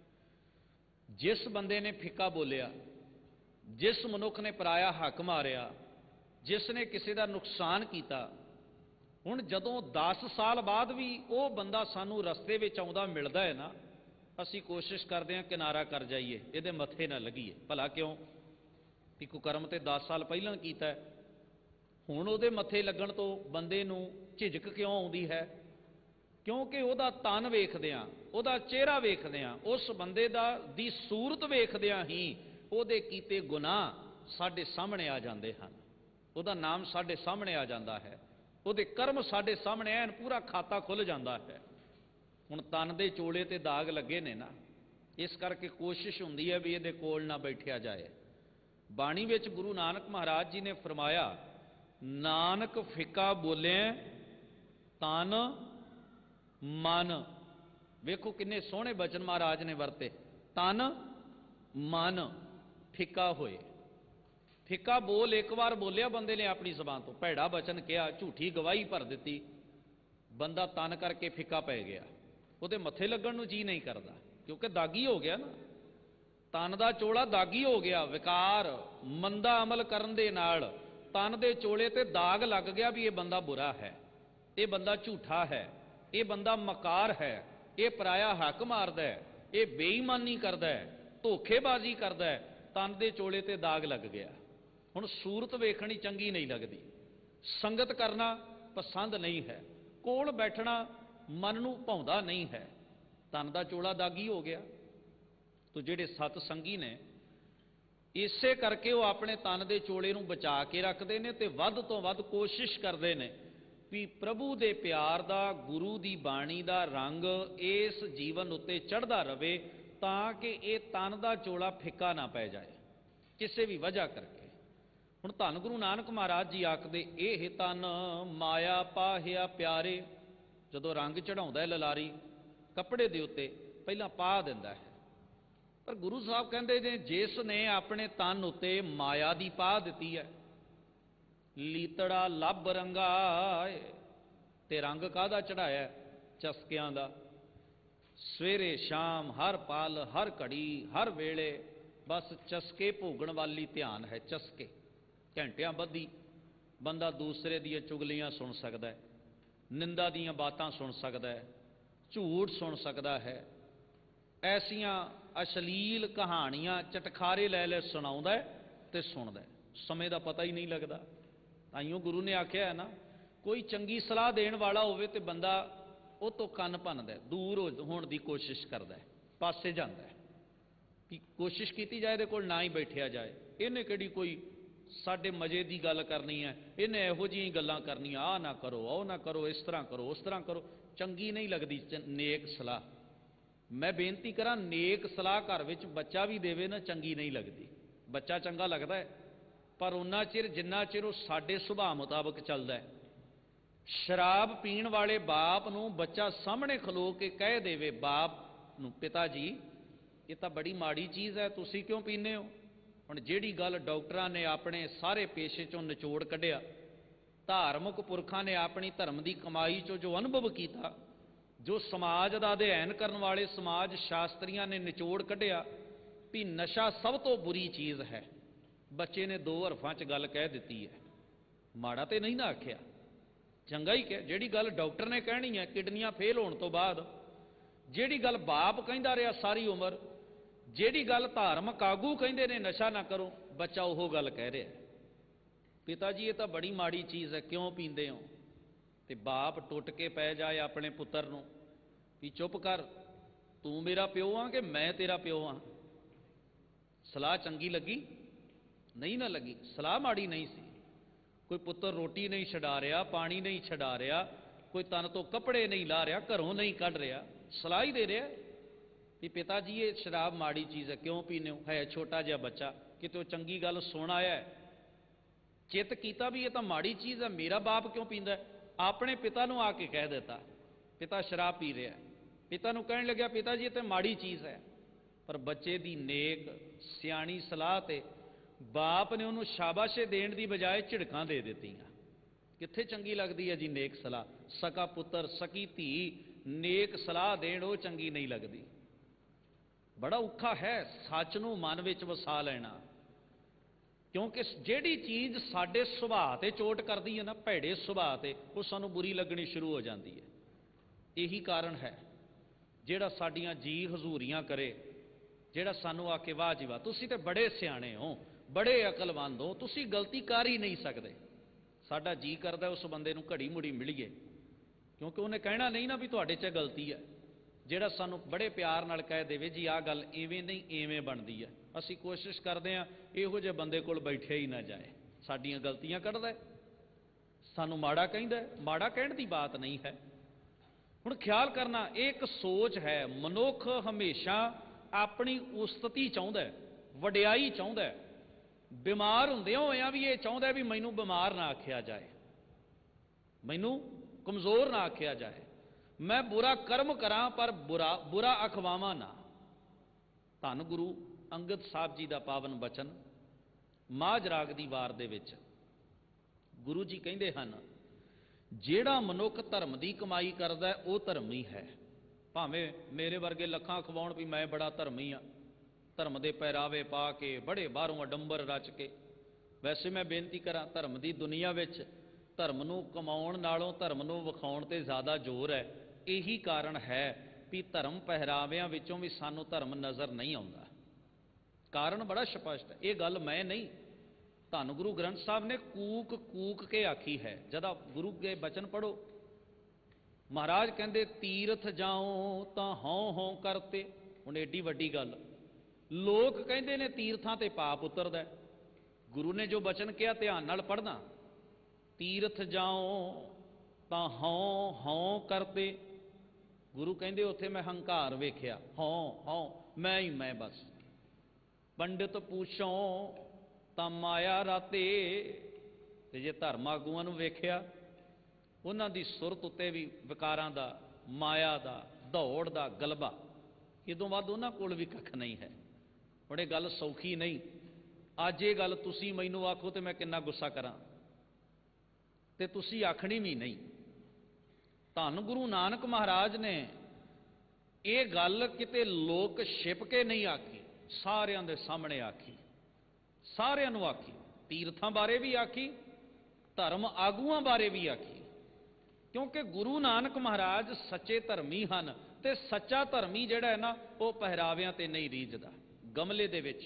जिस बंदे ने फिक्का बोलिया, जिस मनुख ने पराया हक मारिया, जिसने किसी का नुकसान किया, हुण जदों 10 साल बाद भी वो बंदा सानू रस्ते में आउंदा मिलता है ना, असी कोशिश करते हैं किनारा कर जाइए, ये मत्थे ना लगिए। भला क्यों? कि कुकर्म तो 10 साल पहलां कीता है, हुण उहदे मत्थे लगण तो बंदे नूं झिझक क्यों आउंदी है? क्योंकि उहदा तन वेखदिआं, उहदा चेहरा वेखदिआं, उस बंदे दी सूरत वेखदिआं ही ਉਹਦੇ ਕੀਤੇ ਗੁਨਾਹ ਸਾਡੇ ਸਾਹਮਣੇ ਆ ਜਾਂਦੇ ਹਨ, ਉਹਦਾ ਨਾਮ ਸਾਡੇ ਸਾਹਮਣੇ ਆ ਜਾਂਦਾ ਹੈ, ਉਹਦੇ ਕਰਮ ਸਾਡੇ ਸਾਹਮਣੇ ਐਨ ਪੂਰਾ ਖਾਤਾ ਖੁੱਲ ਜਾਂਦਾ ਹੈ। ਹੁਣ ਤਨ ਦੇ ਚੋਲੇ ਤੇ ਦਾਗ ਲੱਗੇ ਨੇ ਨਾ, ਇਸ ਕਰਕੇ ਕੋਸ਼ਿਸ਼ ਹੁੰਦੀ ਹੈ ਵੀ ਇਹਦੇ ਕੋਲ ਨਾ ਬੈਠਿਆ ਜਾਏ, ਬਾਣੀ ਵਿੱਚ ਗੁਰੂ ਨਾਨਕ ਮਹਾਰਾਜ ਜੀ ਨੇ ਫਰਮਾਇਆ, ਨਾਨਕ ਫਿੱਕਾ ਬੋਲਿਆ ਤਨ ਮਨ। ਵੇਖੋ ਕਿੰਨੇ ਸੋਹਣੇ ਬਚਨ ਮਹਾਰਾਜ ਨੇ ਵਰਤੇ। ਤਨ ਮਨ ਫਿੱਕਾ ਹੋਏ। ਫਿੱਕਾ ਬੋਲ ਇੱਕ ਵਾਰ ਬੋਲਿਆ ਬੰਦੇ ਨੇ ਆਪਣੀ ਜ਼ਬਾਨ ਤੋਂ, ਭੈੜਾ ਬਚਨ ਕਿਹਾ, ਝੂਠੀ ਗਵਾਹੀ ਭਰ ਦਿੱਤੀ, ਬੰਦਾ ਤਨ ਕਰਕੇ ਫਿੱਕਾ ਪੈ ਗਿਆ। ਉਹਦੇ ਮੱਥੇ ਲੱਗਣ ਨੂੰ ਜੀ ਨਹੀਂ ਕਰਦਾ, ਕਿਉਂਕਿ ਦਾਗੀ ਹੋ ਗਿਆ ਨਾ। ਤਨ ਦਾ ਚੋਲਾ ਦਾਗੀ ਹੋ ਗਿਆ। ਵਿਕਾਰ ਮੰਦਾ ਅਮਲ ਕਰਨ ਦੇ ਨਾਲ ਤਨ ਦੇ ਚੋਲੇ ਤੇ ਦਾਗ ਲੱਗ ਗਿਆ ਵੀ ਇਹ ਬੰਦਾ ਬੁਰਾ ਹੈ, ਇਹ ਬੰਦਾ ਝੂਠਾ ਹੈ, ਇਹ ਬੰਦਾ ਮਕਾਰ ਹੈ, ਇਹ ਪਰਾਇਆ ਹੱਕ ਮਾਰਦਾ ਹੈ, ਇਹ ਬੇਈਮਾਨੀ ਕਰਦਾ ਹੈ, ਧੋਖੇਬਾਜ਼ੀ ਕਰਦਾ ਹੈ। ਤਨ ਦੇ ਚੋਲੇ ਤੇ ਦਾਗ ਲੱਗ ਗਿਆ। ਹੁਣ ਸੂਰਤ ਵੇਖਣੀ ਚੰਗੀ ਨਹੀਂ ਲੱਗਦੀ, ਸੰਗਤ ਕਰਨਾ ਪਸੰਦ ਨਹੀਂ ਹੈ, ਕੋਲ ਬੈਠਣਾ ਮਨ ਨੂੰ ਭਾਉਂਦਾ ਨਹੀਂ ਹੈ। ਤਨ ਦਾ ਚੋਲਾ ਦਾਗੀ ਹੋ ਗਿਆ। ਤੋ ਜਿਹੜੇ ਸਤ ਸੰਗੀ ਨੇ ਇਸੇ ਕਰਕੇ ਉਹ ਆਪਣੇ ਤਨ ਦੇ ਚੋਲੇ ਨੂੰ ਬਚਾ ਕੇ ਰੱਖਦੇ ਨੇ ਤੇ ਵੱਧ ਤੋਂ ਵੱਧ ਕੋਸ਼ਿਸ਼ ਕਰਦੇ ਨੇ ਵੀ ਪ੍ਰਭੂ ਦੇ ਪਿਆਰ ਦਾ, ਗੁਰੂ ਦੀ ਬਾਣੀ ਦਾ ਰੰਗ ਇਸ ਜੀਵਨ ਉੱਤੇ ਚੜ੍ਹਦਾ ਰਵੇ, ਤਾਂ ਕਿ ਇਹ ਤਨ ਦਾ ਚੋਲਾ ਫਿੱਕਾ ਨਾ ਪੈ ਜਾਏ ਕਿਸੇ ਵੀ ਵਜ੍ਹਾ ਕਰਕੇ। ਹੁਣ ਧੰਨ ਗੁਰੂ ਨਾਨਕ ਮਹਾਰਾਜ ਜੀ ਆਖਦੇ, ਇਹ ਤਨ ਮਾਇਆ ਪਾਹਿਆ ਪਿਆਰੇ। ਜਦੋਂ ਰੰਗ ਚੜਾਉਂਦਾ ਲਲਾਰੀ ਕੱਪੜੇ ਦੇ ਉੱਤੇ ਪਹਿਲਾਂ ਪਾ ਦਿੰਦਾ ਹੈ, ਪਰ ਗੁਰੂ ਸਾਹਿਬ ਕਹਿੰਦੇ ਨੇ ਜਿਸ ਨੇ ਆਪਣੇ ਤਨ ਉੱਤੇ ਮਾਇਆ ਦੀ ਪਾ ਦਿੱਤੀ ਹੈ, ਲੀਤੜਾ ਲੱਭ ਰੰਗਾ, ਤੇ ਰੰਗ ਕਾਹਦਾ ਚੜਾਇਆ? ਚਸਕਿਆਂ ਦਾ। ਸਵੇਰੇ ਸ਼ਾਮ ਹਰ ਪਲ ਹਰ ਘੜੀ ਹਰ ਵੇਲੇ ਬਸ ਚਸਕੇ ਭੋਗਣ ਵਾਲੀ ਧਿਆਨ ਹੈ। ਚਸਕੇ ਘੰਟਿਆਂ ਬੱਧੀ ਬੰਦਾ ਦੂਸਰੇ ਦੀਆਂ ਚੁਗਲੀਆਂ ਸੁਣ ਸਕਦਾ ਹੈ, ਨਿੰਦਾ ਦੀਆਂ ਬਾਤਾਂ ਸੁਣ ਸਕਦਾ ਹੈ, ਝੂਠ ਸੁਣ ਸਕਦਾ ਹੈ, ਐਸੀਆਂ ਅਸ਼ਲੀਲ ਕਹਾਣੀਆਂ ਚਟਖਾਰੇ ਲੈ ਲੈ ਸੁਣਾਉਂਦਾ ਤੇ ਸੁਣਦਾ। ਸਮੇਂ ਦਾ ਪਤਾ ਹੀ ਨਹੀਂ ਲੱਗਦਾ। ਤਾਈਓ ਗੁਰੂ ਨੇ ਆਖਿਆ ਹੈ ਨਾ, ਕੋਈ ਚੰਗੀ ਸਲਾਹ ਦੇਣ ਵਾਲਾ ਹੋਵੇ ਤੇ ਬੰਦਾ ਉਹ ਤੋਂ ਕੰਨ ਭੰਨਦਾ, ਦੂਰ ਹੋਣ ਦੀ ਕੋਸ਼ਿਸ਼ ਕਰਦਾ, ਪਾਸੇ ਜਾਂਦਾ ਕਿ ਕੋਸ਼ਿਸ਼ ਕੀਤੀ ਜਾਏ ਇਹਦੇ ਕੋਲ ਨਾ ਹੀ ਬੈਠਿਆ ਜਾਏ। ਇਹਨੇ ਕਿਹੜੀ ਕੋਈ ਸਾਡੇ ਮਜ਼ੇ ਦੀ ਗੱਲ ਕਰਨੀ ਹੈ, ਇਹਨੇ ਇਹੋ ਜਿਹੀਆਂ ਗੱਲਾਂ ਕਰਨੀਆਂ, ਆਹ ਨਾ ਕਰੋ, ਉਹ ਨਾ ਕਰੋ, ਇਸ ਤਰ੍ਹਾਂ ਕਰੋ, ਉਸ ਤਰ੍ਹਾਂ ਕਰੋ। ਚੰਗੀ ਨਹੀਂ ਲੱਗਦੀ ਨੇਕ ਸਲਾਹ। ਮੈਂ ਬੇਨਤੀ ਕਰਾਂ, ਨੇਕ ਸਲਾਹ ਘਰ ਵਿੱਚ ਬੱਚਾ ਵੀ ਦੇਵੇ ਨਾ, ਚੰਗੀ ਨਹੀਂ ਲੱਗਦੀ। ਬੱਚਾ ਚੰਗਾ ਲੱਗਦਾ ਹੈ, ਪਰ ਉਹਨਾਂ ਚਿਰ ਜਿੰਨਾ ਚਿਰ ਉਹ ਸਾਡੇ ਸੁਭਾਅ ਮੁਤਾਬਕ ਚੱਲਦਾ ਹੈ। ਸ਼ਰਾਬ ਪੀਣ ਵਾਲੇ ਬਾਪ ਨੂੰ ਬੱਚਾ ਸਾਹਮਣੇ ਖਲੋ ਕੇ ਕਹਿ ਦੇਵੇ, ਬਾਪ ਨੂੰ, ਪਿਤਾ ਜੀ ਇਹ ਤਾਂ ਬੜੀ ਮਾੜੀ ਚੀਜ਼ ਹੈ, ਤੁਸੀਂ ਕਿਉਂ ਪੀਂਦੇ ਹੋ? ਹੁਣ ਜਿਹੜੀ ਗੱਲ ਡਾਕਟਰਾਂ ਨੇ ਆਪਣੇ ਸਾਰੇ ਪੇਸ਼ੇ ਚੋਂ ਨਿਚੋੜ ਕੱਢਿਆ, ਧਾਰਮਿਕ ਪੁਰਖਾਂ ਨੇ ਆਪਣੀ ਧਰਮ ਦੀ ਕਮਾਈ ਚੋਂ ਜੋ ਅਨੁਭਵ ਕੀਤਾ, ਜੋ ਸਮਾਜ ਦਾ ਅਧਿਐਨ ਕਰਨ ਵਾਲੇ ਸਮਾਜ ਸ਼ਾਸਤਰੀਆਂ ਨੇ ਨਿਚੋੜ ਕੱਢਿਆ ਵੀ ਨਸ਼ਾ ਸਭ ਤੋਂ ਬੁਰੀ ਚੀਜ਼ ਹੈ, ਬੱਚੇ ਨੇ 2 ਹਰਫਾਂ 'ਚ ਗੱਲ ਕਹਿ ਦਿੱਤੀ ਹੈ। ਮਾੜਾ ਤੇ ਨਹੀਂ ਨਾ ਆਖਿਆ, ਚੰਗਾ ਹੀ ਕਹਿ। ਜਿਹੜੀ ਗੱਲ ਡਾਕਟਰ ਨੇ ਕਹਿਣੀ ਹੈ ਕਿਡਨੀਆਂ ਫੇਲ ਹੋਣ ਤੋਂ ਬਾਅਦ, ਜਿਹੜੀ ਗੱਲ ਬਾਪ ਕਹਿੰਦਾ ਰਿਹਾ ਸਾਰੀ ਉਮਰ, ਜਿਹੜੀ ਗੱਲ ਧਾਰਮਿਕ ਆਗੂ ਕਹਿੰਦੇ ਨੇ ਨਸ਼ਾ ਨਾ ਕਰੋ, ਬੱਚਾ ਉਹ ਗੱਲ ਕਹਿ ਰਿਹਾ, ਪਿਤਾ ਜੀ ਇਹ ਤਾਂ ਬੜੀ ਮਾੜੀ ਚੀਜ਼ ਹੈ, ਕਿਉਂ ਪੀਂਦੇ ਹੋ? ਤੇ ਬਾਪ ਟੁੱਟ ਕੇ ਪੈ ਜਾਏ ਆਪਣੇ ਪੁੱਤਰ ਨੂੰ ਵੀ ਚੁੱਪ ਕਰ, ਤੂੰ ਮੇਰਾ ਪਿਓ ਆ ਕਿ ਮੈਂ ਤੇਰਾ ਪਿਓ ਆ? ਸਲਾਹ ਚੰਗੀ ਲੱਗੀ? ਨਹੀਂ ਨਾ ਲੱਗੀ। ਸਲਾਹ ਮਾੜੀ ਨਹੀਂ ਸੀ। ਕੋਈ ਪੁੱਤਰ ਰੋਟੀ ਨਹੀਂ ਛਡਾ ਰਿਹਾ, ਪਾਣੀ ਨਹੀਂ ਛਡਾ ਰਿਹਾ, ਕੋਈ ਤਨ ਤੋਂ ਕੱਪੜੇ ਨਹੀਂ ਲਾ ਰਿਹਾ, ਘਰੋਂ ਨਹੀਂ ਕੱਢ ਰਿਹਾ, ਸਲਾਹ ਹੀ ਦੇ ਰਿਹਾ ਵੀ ਪਿਤਾ ਜੀ ਇਹ ਸ਼ਰਾਬ ਮਾੜੀ ਚੀਜ਼ ਹੈ, ਕਿਉਂ ਪੀਂਦੇ ਹੋ? ਹੈ ਛੋਟਾ ਜਿਹਾ ਬੱਚਾ, ਕਿਤੇ ਉਹ ਚੰਗੀ ਗੱਲ ਸੁਣ ਆਇਆ, ਚਿੱਤ ਕੀਤਾ ਵੀ ਇਹ ਤਾਂ ਮਾੜੀ ਚੀਜ਼ ਹੈ, ਮੇਰਾ ਬਾਪ ਕਿਉਂ ਪੀਂਦਾ? ਆਪਣੇ ਪਿਤਾ ਨੂੰ ਆ ਕੇ ਕਹਿ ਦਿੱਤਾ, ਪਿਤਾ ਸ਼ਰਾਬ ਪੀ ਰਿਹਾ। ਪਿਤਾ ਨੂੰ ਕਹਿਣ ਲੱਗਿਆ, ਪਿਤਾ ਜੀ ਇਹ ਤਾਂ ਮਾੜੀ ਚੀਜ਼ ਹੈ। ਪਰ ਬੱਚੇ ਦੀ ਨੇਕ ਸਿਆਣੀ ਸਲਾਹ ਤੇ ਬਾਪ ਨੇ ਉਹਨੂੰ ਸ਼ਾਬਾਸ਼ੇ ਦੇਣ ਦੀ ਬਜਾਏ ਝਿੜਕਾਂ ਦੇ ਦਿੱਤੀਆਂ। ਕਿੱਥੇ ਚੰਗੀ ਲੱਗਦੀ ਹੈ ਜੀ ਨੇਕ ਸਲਾਹ? ਸਕਾ ਪੁੱਤਰ ਸਕੀ ਧੀ ਨੇਕ ਸਲਾਹ ਦੇਣ, ਉਹ ਚੰਗੀ ਨਹੀਂ ਲੱਗਦੀ। ਬੜਾ ਔਖਾ ਹੈ ਸੱਚ ਨੂੰ ਮਨ ਵਿੱਚ ਵਸਾ ਲੈਣਾ, ਕਿਉਂਕਿ ਜਿਹੜੀ ਚੀਜ਼ ਸਾਡੇ ਸੁਭਾਅ ਤੇ ਚੋਟ ਕਰਦੀ ਹੈ ਨਾ, ਭੈੜੇ ਸੁਭਾਅ ਤੇ, ਉਹ ਸਾਨੂੰ ਬੁਰੀ ਲੱਗਣੀ ਸ਼ੁਰੂ ਹੋ ਜਾਂਦੀ ਹੈ। ਇਹੀ ਕਾਰਨ ਹੈ ਜਿਹੜਾ ਸਾਡੀਆਂ ਜੀ ਹਜ਼ੂਰੀਆਂ ਕਰੇ, ਜਿਹੜਾ ਸਾਨੂੰ ਆ ਕੇ ਵਾਹ ਜੀ ਵਾਹ ਤੁਸੀਂ ਤੇ ਬੜੇ ਸਿਆਣੇ ਹੋ, ਬੜੇ ਅਕਲਮੰਦ ਹੋ, ਤੁਸੀਂ ਗਲਤੀ ਕਰ ਹੀ ਨਹੀਂ ਸਕਦੇ। ਸਾਡਾ ਜੀ ਕਰਦਾ ਉਸ ਬੰਦੇ ਨੂੰ ਘੜੀ ਮੁੜੀ ਮਿਲੀਏ, ਕਿਉਂਕਿ ਉਹਨੇ ਕਹਿਣਾ ਨਹੀਂ ਨਾ ਵੀ ਤੁਹਾਡੇ 'ਚ ਗਲਤੀ ਹੈ। ਜਿਹੜਾ ਸਾਨੂੰ ਬੜੇ ਪਿਆਰ ਨਾਲ ਕਹਿ ਦੇਵੇ ਜੀ ਆਹ ਗੱਲ ਇਵੇਂ ਨਹੀਂ ਇਵੇਂ ਬਣਦੀ ਹੈ, ਅਸੀਂ ਕੋਸ਼ਿਸ਼ ਕਰਦੇ ਹਾਂ ਇਹੋ ਜਿਹੇ ਬੰਦੇ ਕੋਲ ਬੈਠਿਆ ਹੀ ਨਾ ਜਾਏ। ਸਾਡੀਆਂ ਗਲਤੀਆਂ ਕੱਢਦਾ, ਸਾਨੂੰ ਮਾੜਾ ਕਹਿੰਦਾ। ਮਾੜਾ ਕਹਿਣ ਦੀ ਬਾਤ ਨਹੀਂ ਹੈ। ਹੁਣ ਖਿਆਲ ਕਰਨਾ, ਇਹ ਇੱਕ ਸੋਚ ਹੈ। ਮਨੁੱਖ ਹਮੇਸ਼ਾ ਆਪਣੀ ਉਸਤਤੀ ਚਾਹੁੰਦਾ, ਵਡਿਆਈ ਚਾਹੁੰਦਾ, ਬਿਮਾਰ ਹੁੰਦਿਆਂ ਹੋਇਆਂ ਵੀ ਇਹ ਚਾਹੁੰਦਾ ਵੀ ਮੈਨੂੰ ਬਿਮਾਰ ਨਾ ਆਖਿਆ ਜਾਏ, ਮੈਨੂੰ ਕਮਜ਼ੋਰ ਨਾ ਆਖਿਆ ਜਾਏ, ਮੈਂ ਬੁਰਾ ਕਰਮ ਕਰਾਂ ਪਰ ਬੁਰਾ ਅਖਵਾਵਾਂ ਨਾ। ਧੰਨ ਗੁਰੂ ਅੰਗਦ ਸਾਹਿਬ ਜੀ ਦਾ ਪਾਵਨ ਬਚਨ ਮਾਝ ਰਾਗ ਦੀ ਵਾਰ ਦੇ ਵਿੱਚ ਗੁਰੂ ਜੀ ਕਹਿੰਦੇ ਹਨ, ਜਿਹੜਾ ਮਨੁੱਖ ਧਰਮ ਦੀ ਕਮਾਈ ਕਰਦਾ ਉਹ ਧਰਮੀ ਹੈ। ਭਾਵੇਂ ਮੇਰੇ ਵਰਗੇ ਲੱਖਾਂ ਖਵਾਉਣ ਵੀ ਮੈਂ ਬੜਾ ਧਰਮੀ ਆ, ਧਰਮ ਦੇ ਪਹਿਰਾਵੇ ਪਾ ਕੇ, ਬੜੇ ਬਾਹਰੋਂ ਅਡੰਬਰ ਰਚ ਕੇ। ਵੈਸੇ ਮੈਂ ਬੇਨਤੀ ਕਰਾਂ, ਧਰਮ ਦੀ ਦੁਨੀਆ ਵਿੱਚ ਧਰਮ ਨੂੰ ਕਮਾਉਣ ਨਾਲੋਂ ਧਰਮ ਨੂੰ ਵਿਖਾਉਣ ਤੇ ਜ਼ਿਆਦਾ ਜ਼ੋਰ ਹੈ। ਇਹੀ ਕਾਰਨ ਹੈ ਵੀ ਧਰਮ ਪਹਿਰਾਵਿਆਂ ਵਿੱਚੋਂ ਵੀ ਸਾਨੂੰ ਧਰਮ ਨਜ਼ਰ ਨਹੀਂ ਆਉਂਦਾ। ਕਾਰਨ ਬੜਾ ਸਪਸ਼ਟ ਹੈ, ਇਹ ਗੱਲ ਮੈਂ ਨਹੀਂ, ਧੰਨ ਗੁਰੂ ਗ੍ਰੰਥ ਸਾਹਿਬ ਨੇ ਕੂਕ ਕੂਕ ਕੇ ਆਖੀ ਹੈ। ਜਦਾ ਗੁਰੂ ਦੇ ਬਚਨ ਪੜੋ, ਮਹਾਰਾਜ ਕਹਿੰਦੇ ਤੀਰਥ ਜਾਓ ਤਾਂ ਹਉ ਹਉ ਕਰਤੇ। ਹੁਣ ਏਡੀ ਵੱਡੀ ਗੱਲ, ਲੋਕ ਕਹਿੰਦੇ ਨੇ ਤੀਰਥਾਂ ਤੇ ਪਾਪ ਉਤਰਦਾ, ਗੁਰੂ ਨੇ ਜੋ ਬਚਨ ਕਿਹਾ ਧਿਆਨ ਨਾਲ ਪੜ੍ਹਨਾ, ਤੀਰਥ ਜਾਓ ਤਾਂ ਹਉ ਹਉ ਕਰਤੇ। ਗੁਰੂ ਕਹਿੰਦੇ ਉੱਥੇ ਮੈਂ ਹੰਕਾਰ ਵੇਖਿਆ, ਹਉ ਹਉ ਮੈਂ ਹੀ ਮੈਂ ਬਸ। ਪੰਡਿਤ ਪੁੱਛੋ ਤਾਂ ਮਾਇਆ ਰਾਤੇ। ਤੇ ਜੇ ਧਰਮ ਆਗੂਆਂ ਨੂੰ ਵੇਖਿਆ, ਉਹਨਾਂ ਦੀ ਸੁਰਤ ਉੱਤੇ ਵੀ ਵਿਕਾਰਾਂ ਦਾ, ਮਾਇਆ ਦਾ, ਦੌੜ ਦਾ ਗਲਬਾ, ਇਦੋਂ ਵੱਧ ਉਹਨਾਂ ਕੋਲ ਵੀ ਕੱਖ ਨਹੀਂ ਹੈ। ਹੁਣ ਇਹ ਗੱਲ ਸੌਖੀ ਨਹੀਂ। ਅੱਜ ਇਹ ਗੱਲ ਤੁਸੀਂ ਮੈਨੂੰ ਆਖੋ ਤੇ ਮੈਂ ਕਿੰਨਾ ਗੁੱਸਾ ਕਰਾਂ, ਤੇ ਤੁਸੀਂ ਆਖਣੀ ਵੀ ਨਹੀਂ। ਧੰਨ ਗੁਰੂ ਨਾਨਕ ਮਹਾਰਾਜ ਨੇ ਇਹ ਗੱਲ ਕਿਤੇ ਲੋਕ ਛਿਪ ਕੇ ਨਹੀਂ ਆਖੀ, ਸਾਰਿਆਂ ਦੇ ਸਾਹਮਣੇ ਆਖੀ, ਸਾਰਿਆਂ ਨੂੰ ਆਖੀ। ਤੀਰਥਾਂ ਬਾਰੇ ਵੀ ਆਖੀ, ਧਰਮ ਆਗੂਆਂ ਬਾਰੇ ਵੀ ਆਖੀ, ਕਿਉਂਕਿ ਗੁਰੂ ਨਾਨਕ ਮਹਾਰਾਜ ਸੱਚੇ ਧਰਮੀ ਹਨ। ਤੇ ਸੱਚਾ ਧਰਮੀ ਜਿਹੜਾ ਹੈ ਨਾ, ਉਹ ਪਹਿਰਾਵਿਆਂ ਤੇ ਨਹੀਂ ਰੀਝਦਾ। ਗਮਲੇ ਦੇ ਵਿੱਚ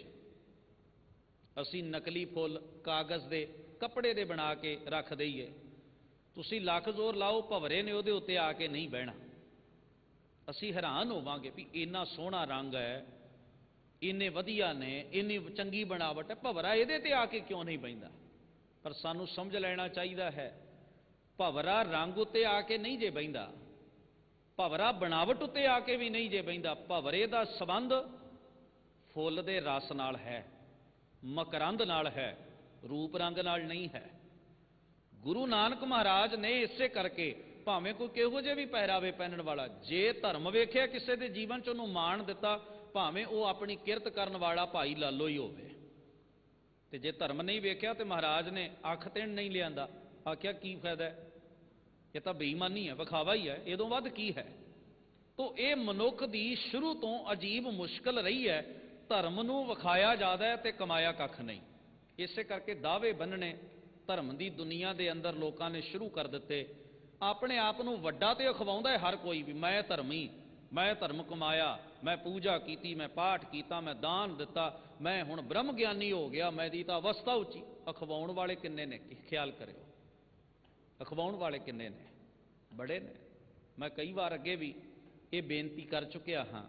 ਅਸੀਂ ਨਕਲੀ ਫੁੱਲ ਕਾਗਜ਼ ਦੇ, ਕੱਪੜੇ ਦੇ ਬਣਾ ਕੇ ਰੱਖ ਦਈਏ, ਤੁਸੀਂ ਲੱਖ ਜ਼ੋਰ ਲਾਓ, ਭਵਰੇ ਨੇ ਉਹਦੇ ਉੱਤੇ ਆ ਕੇ ਨਹੀਂ ਬਹਿਣਾ। ਅਸੀਂ ਹੈਰਾਨ ਹੋਵਾਂਗੇ ਵੀ ਇੰਨਾ ਸੋਹਣਾ ਰੰਗ ਹੈ, ਇੰਨੇ ਵਧੀਆ ਨੇ, ਇੰਨੀ ਚੰਗੀ ਬਣਾਵਟ ਹੈ, ਭਵਰਾ ਇਹਦੇ ਤੇ ਆ ਕੇ ਕਿਉਂ ਨਹੀਂ ਬਹਿੰਦਾ? ਪਰ ਸਾਨੂੰ ਸਮਝ ਲੈਣਾ ਚਾਹੀਦਾ ਹੈ, ਭਵਰਾ ਰੰਗ ਉੱਤੇ ਆ ਕੇ ਨਹੀਂ ਜੇ ਬਹਿੰਦਾ, ਭਵਰਾ ਬਣਾਵਟ ਉੱਤੇ ਆ ਕੇ ਵੀ ਨਹੀਂ ਜੇ ਬਹਿੰਦਾ। ਭਵਰੇ ਦਾ ਸੰਬੰਧ ਫੁੱਲ ਦੇ ਰਸ ਨਾਲ ਹੈ, ਮਕਰੰਦ ਨਾਲ ਹੈ, ਰੂਪ ਰੰਗ ਨਾਲ ਨਹੀਂ ਹੈ। ਗੁਰੂ ਨਾਨਕ ਮਹਾਰਾਜ ਨੇ ਇਸੇ ਕਰਕੇ ਭਾਵੇਂ ਕੋਈ ਕਿਹੋ ਜਿਹੇ ਵੀ ਪਹਿਰਾਵੇ ਪਹਿਨਣ ਵਾਲਾ, ਜੇ ਧਰਮ ਵੇਖਿਆ ਕਿਸੇ ਦੇ ਜੀਵਨ 'ਚ ਉਹਨੂੰ ਮਾਣ ਦਿੱਤਾ, ਭਾਵੇਂ ਉਹ ਆਪਣੀ ਕਿਰਤ ਕਰਨ ਵਾਲਾ ਭਾਈ ਲਾਲੋ ਹੀ ਹੋਵੇ। ਤੇ ਜੇ ਧਰਮ ਨਹੀਂ ਵੇਖਿਆ ਤੇ ਮਹਾਰਾਜ ਨੇ ਅੱਖ ਤਿੰਨ ਨਹੀਂ ਲਿਆਂਦਾ, ਆਖਿਆ ਕੀ ਫਾਇਦਾ, ਇਹ ਤਾਂ ਬੇਈਮਾਨੀ ਹੈ, ਵਿਖਾਵਾ ਹੀ ਹੈ, ਇਹਦੋਂ ਵੱਧ ਕੀ ਹੈ। ਤੋ ਇਹ ਮਨੁੱਖ ਦੀ ਸ਼ੁਰੂ ਤੋਂ ਅਜੀਬ ਮੁਸ਼ਕਲ ਰਹੀ ਹੈ, ਧਰਮ ਨੂੰ ਵਿਖਾਇਆ ਜ਼ਿਆਦਾ ਹੈ ਤੇ ਕਮਾਇਆ ਕੱਖ ਨਹੀਂ। ਇਸੇ ਕਰਕੇ ਦਾਅਵੇ ਬੰਨਣੇ ਧਰਮ ਦੀ ਦੁਨੀਆ ਦੇ ਅੰਦਰ ਲੋਕਾਂ ਨੇ ਸ਼ੁਰੂ ਕਰ ਦਿੱਤੇ। ਆਪਣੇ ਆਪ ਨੂੰ ਵੱਡਾ ਤੇ ਅਖਵਾਉਂਦਾ ਹੈ ਹਰ ਕੋਈ ਵੀ, ਮੈਂ ਧਰਮੀ, ਮੈਂ ਧਰਮ ਕਮਾਇਆ, ਮੈਂ ਪੂਜਾ ਕੀਤੀ, ਮੈਂ ਪਾਠ ਕੀਤਾ, ਮੈਂ ਦਾਨ ਦਿੱਤਾ, ਮੈਂ ਹੁਣ ਬ੍ਰਹਮ ਗਿਆਨੀ ਹੋ ਗਿਆ, ਮੈਂ ਦੀ ਤਾਂ ਅਵਸਥਾ ਉੱਚੀ। ਅਖਵਾਉਣ ਵਾਲੇ ਕਿੰਨੇ ਨੇ, ਖਿਆਲ ਕਰਿਓ, ਅਖਵਾਉਣ ਵਾਲੇ ਕਿੰਨੇ ਨੇ? ਬੜੇ ਨੇ। ਮੈਂ ਕਈ ਵਾਰ ਅੱਗੇ ਵੀ ਇਹ ਬੇਨਤੀ ਕਰ ਚੁੱਕਿਆ ਹਾਂ,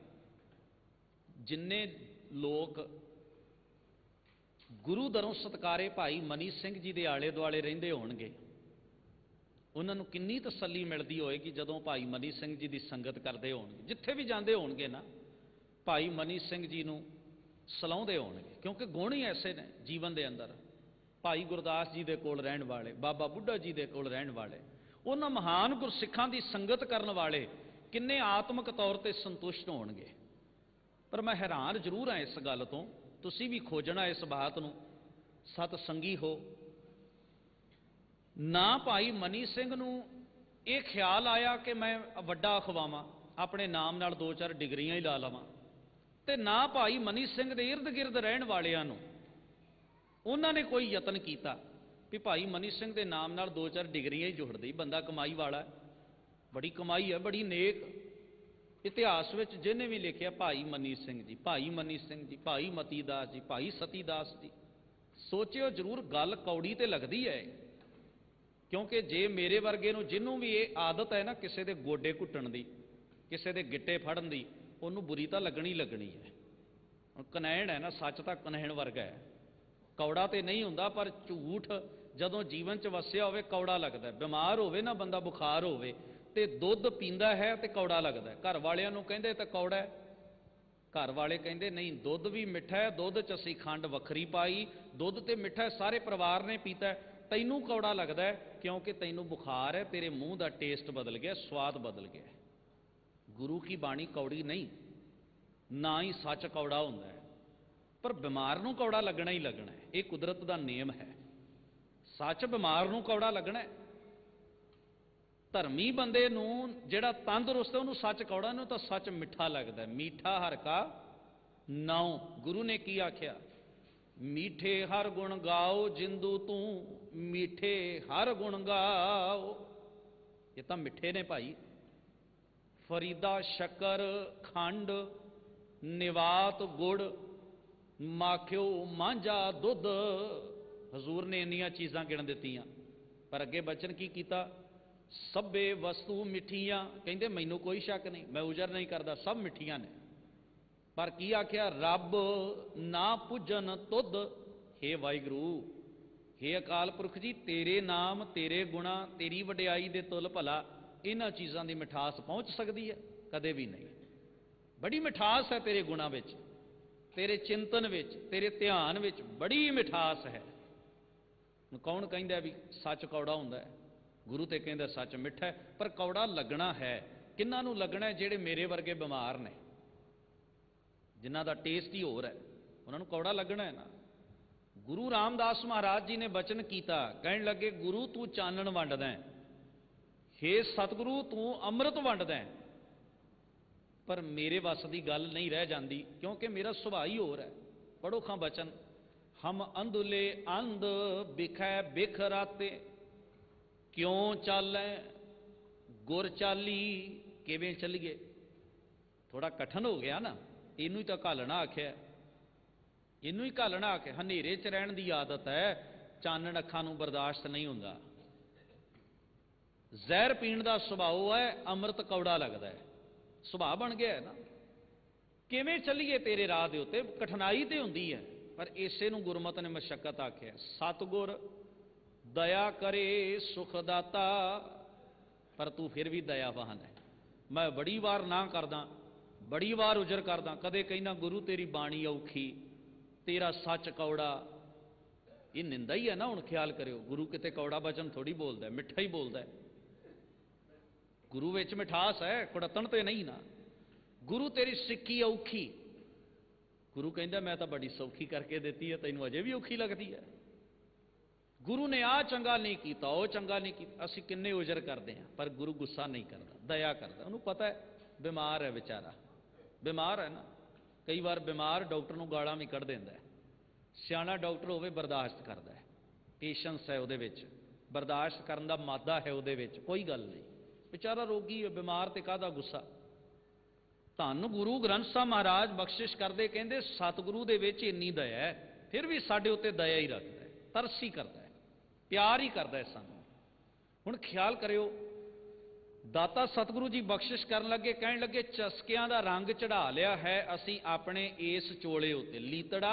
ਜਿੰਨੇ ਲੋਕ ਗੁਰੂ ਦਰੋਂ ਸਤਕਾਰੇ ਭਾਈ ਮਨੀ ਸਿੰਘ ਜੀ ਦੇ ਆਲੇ ਦੁਆਲੇ ਰਹਿੰਦੇ ਹੋਣਗੇ, ਉਹਨਾਂ ਨੂੰ ਕਿੰਨੀ ਤਸੱਲੀ ਮਿਲਦੀ ਹੋਏਗੀ ਜਦੋਂ ਭਾਈ ਮਨੀ ਸਿੰਘ ਜੀ ਦੀ ਸੰਗਤ ਕਰਦੇ ਹੋਣਗੇ, ਜਿੱਥੇ ਵੀ ਜਾਂਦੇ ਹੋਣਗੇ ਨਾ, ਭਾਈ ਮਨੀ ਸਿੰਘ ਜੀ ਨੂੰ ਸਲਾਹੁੰਦੇ ਹੋਣਗੇ, ਕਿਉਂਕਿ ਗੁਣ ਹੀ ਐਸੇ ਨੇ ਜੀਵਨ ਦੇ ਅੰਦਰ। ਭਾਈ ਗੁਰਦਾਸ ਜੀ ਦੇ ਕੋਲ ਰਹਿਣ ਵਾਲੇ, ਬਾਬਾ ਬੁੱਢਾ ਜੀ ਦੇ ਕੋਲ ਰਹਿਣ ਵਾਲੇ, ਉਹਨਾਂ ਮਹਾਨ ਗੁਰਸਿੱਖਾਂ ਦੀ ਸੰਗਤ ਕਰਨ ਵਾਲੇ ਕਿੰਨੇ ਆਤਮਿਕ ਤੌਰ ਤੇ ਸੰਤੁਸ਼ਟ ਹੋਣਗੇ। ਪਰ ਮੈਂ ਹੈਰਾਨ ਜ਼ਰੂਰ ਹਾਂ ਇਸ ਗੱਲ ਤੋਂ, ਤੁਸੀਂ ਵੀ ਖੋਜਣਾ ਇਸ ਬਾਤ ਨੂੰ, ਸਤ ਸੰਗੀ ਹੋ ਨਾ। ਭਾਈ ਮਨੀ ਸਿੰਘ ਨੂੰ ਇਹ ਖਿਆਲ ਆਇਆ ਕਿ ਮੈਂ ਵੱਡਾ ਅਖਵਾਵਾਂ, ਆਪਣੇ ਨਾਮ ਨਾਲ 2-4 ਡਿਗਰੀਆਂ ਹੀ ਲਾ ਲਵਾਂ, ਤੇ ਨਾ ਭਾਈ ਮਨੀ ਸਿੰਘ ਦੇ ਇਰਦ ਗਿਰਦ ਰਹਿਣ ਵਾਲਿਆਂ ਨੂੰ ਉਹਨਾਂ ਨੇ ਕੋਈ ਯਤਨ ਕੀਤਾ ਵੀ ਭਾਈ ਮਨੀ ਸਿੰਘ ਦੇ ਨਾਮ ਨਾਲ 2-4 ਡਿਗਰੀਆਂ ਹੀ ਜੋੜਦੇ, ਬੰਦਾ ਕਮਾਈ ਵਾਲਾ, ਬੜੀ ਕਮਾਈ ਹੈ, ਬੜੀ ਨੇਕ। ਇਤਿਹਾਸ ਵਿੱਚ ਜਿਹਨੇ ਵੀ ਲਿਖਿਆ ਭਾਈ ਮਨੀ ਸਿੰਘ ਜੀ, ਭਾਈ ਮਨੀ ਸਿੰਘ ਜੀ, ਭਾਈ ਮਤੀ ਦਾਸ ਜੀ, ਭਾਈ ਸਤੀ ਦਾਸ ਜੀ, ਸੋਚਿਓ ਜ਼ਰੂਰ ਗੱਲ ਕੌੜੀ ਤੇ ਲੱਗਦੀ ਹੈ। ਕਿਉਂਕਿ ਜੇ ਮੇਰੇ ਵਰਗੇ ਨੂੰ, ਜਿਹਨੂੰ ਵੀ ਇਹ ਆਦਤ ਹੈ ਨਾ ਕਿਸੇ ਦੇ ਗੋਡੇ ਘੁੱਟਣ ਦੀ, ਕਿਸੇ ਦੇ ਗਿੱਟੇ ਫੜਨ ਦੀ, ਉਹਨੂੰ ਬੁਰੀ ਤਾਂ ਲੱਗਣੀ ਲੱਗਣੀ ਹੈ। ਹੁਣ ਕਨੈਣ ਹੈ ਨਾ, ਸੱਚ ਤਾਂ ਕਨੈਣ ਵਰਗਾ ਹੈ, ਕੌੜਾ ਤੇ ਨਹੀਂ ਹੁੰਦਾ, ਪਰ ਝੂਠ ਜਦੋਂ ਜੀਵਨ 'ਚ ਵਸਿਆ ਹੋਵੇ ਕੌੜਾ ਲੱਗਦਾ। ਬਿਮਾਰ ਹੋਵੇ ਨਾ ਬੰਦਾ, ਬੁਖਾਰ ਹੋਵੇ ਤੇ ਦੁੱਧ ਪੀਂਦਾ ਹੈ ਤੇ ਕੌੜਾ ਲੱਗਦਾ। ਘਰ ਵਾਲਿਆਂ ਨੂੰ ਕਹਿੰਦੇ ਤਾਂ ਕੌੜਾ ਹੈ, घर वाले कहते नहीं, दुध भी मिठा है, दुध च असीं खंड वखरी पाई, दुध तो मिठा है, सारे परिवार ने पीता है, तैनूं कौड़ा लगता है क्योंकि तैनूं बुखार है, तेरे मूँह का टेस्ट बदल गया, स्वाद बदल गया। गुरु की बाणी कौड़ी नहीं, ना ही सच कौड़ा होंदा है, पर बीमार नूं कौड़ा लगना ही लगना है, ये कुदरत का नियम है। सच बीमार नूं कौड़ा लगना है। धर्मी बंदे नूं जिहड़ा तंदुरुस्त है उन्होंने सच कौड़ा, नूं तो सच मिठा लगता है। मीठा हर का नाउ, गुरु ने की आख्या, मीठे हर गुण गाओ जिंदू तू, मीठे हर गुण गाओ। ये तो मिठे ने भाई। फरीदा शक्कर खंड निवात गुड़, माखियो मांझा दुध। हजूर ने इन्नियां चीज़ां गिण दित्तियां, पर अगे बचन की कीता, सभे वस्तु मिठियां। कहंदे मैनू कोई शक नहीं, मैं उजर नहीं करता, सब मिठियां ने, पर की आख्या, रब ना पुजन तुद। हे वाहिगुरू, हे अकाल पुरख जी, तेरे नाम तेरे गुणा तेरी वडियाई दे तुल भला इन्हां चीज़ां की मिठास पहुँच सकती है? कदे भी नहीं। बड़ी मिठास है तेरे गुणा विच, तेरे चिंतन विच, तेरे ध्यान विच बड़ी मिठास है। कौन कहंदा भी सच कौड़ा हुंदा है? गुरु ते कहंदा सच मिठा है, पर कौड़ा लगना है। किन्हां नूं लगना है? जिहड़े मेरे वर्गे बीमार ने, जिन्हां दा टेस्ट ही होर है, उन्हां नूं कौड़ा लगना है ना। गुरु रामदास महाराज जी ने बचन कीता, कहण लगे, गुरु तू चानण वंडदा है, हे सतगुरु तू अमृत वंडदा है, पर मेरे वस की गल नहीं रह जाती, क्योंकि मेरा सुभाव ही होर है। पढ़ो खां बचन, हम अंधुले अंध बिखै बिख राते, क्यों चालै गुर चाली किवें चलीए। थोड़ा कठिन हो गया ना, इनू ही तो घालना आख्या, इनू ही घालना आख्या। हनेरे च रहण दी आदत है, चानण अखां नूं बर्दाश्त नहीं हुंदा। जहर पीण दा सुभाव है, अमृत कौड़ा लगदा है, सुभाव बन गया है ना। किवें चलीए तेरे राह दे उत्ते, कठिनाई तो हुंदी है, पर इसे नूं गुरमत ने मशक्कत आख्या। सतगुर दया करे सुखदाता, पर तू फिर भी दयावान है। मैं बड़ी वार ना करदा, बड़ी वार उजर करदा, कदे कहना गुरु तेरी बाणी औखी, तेरा सच कौड़ा। ये निंदा ही है ना। हुण ख्याल करियो, गुरु किते कौड़ा वचन थोड़ी बोलदा है, मिठा ही बोलदा है। गुरु विच मिठास है, कुड़तन तो नहीं ना। गुरु तेरी सिक्खी औखी, गुरु कहंदा मैं तो बड़ी सौखी करके देती है, तैनूं अजे भी औखी लगती है। गुरु ने आ चंगा नहीं किया, वह चंगा नहीं किया। असीं किन्ने उजर करते हैं, पर गुरु गुस्सा नहीं करता, दया करता। उन्होंने पता है बीमार है बेचारा, बीमार है ना। कई बार बीमार डॉक्टर नूं गालां भी कढ़ दिंदा है, सियाणा डॉक्टर होवे बर्दाश्त करता है, पेशेंस है उहदे विच, बर्दाश्त करन दा मादा है उहदे विच, कोई गल नहीं। बेचारा रोगी है, बीमार ते काहदा गुस्सा। धन गुरु ग्रंथ साहब महाराज बख्शिश करते, कहते सतगुरु दे विच इन्नी दया है, फिर भी साडे उत्ते दया ही रखता है, तरस ही करता है, प्यार ही करता है सानू। हुण ख्याल करियो, दाता सतगुरु जी बख्शिश करन लगे, कहण लगे, चस्कियां दा रंग चढ़ा लिया है असीं अपने इस चोले उत्ते, लीतड़ा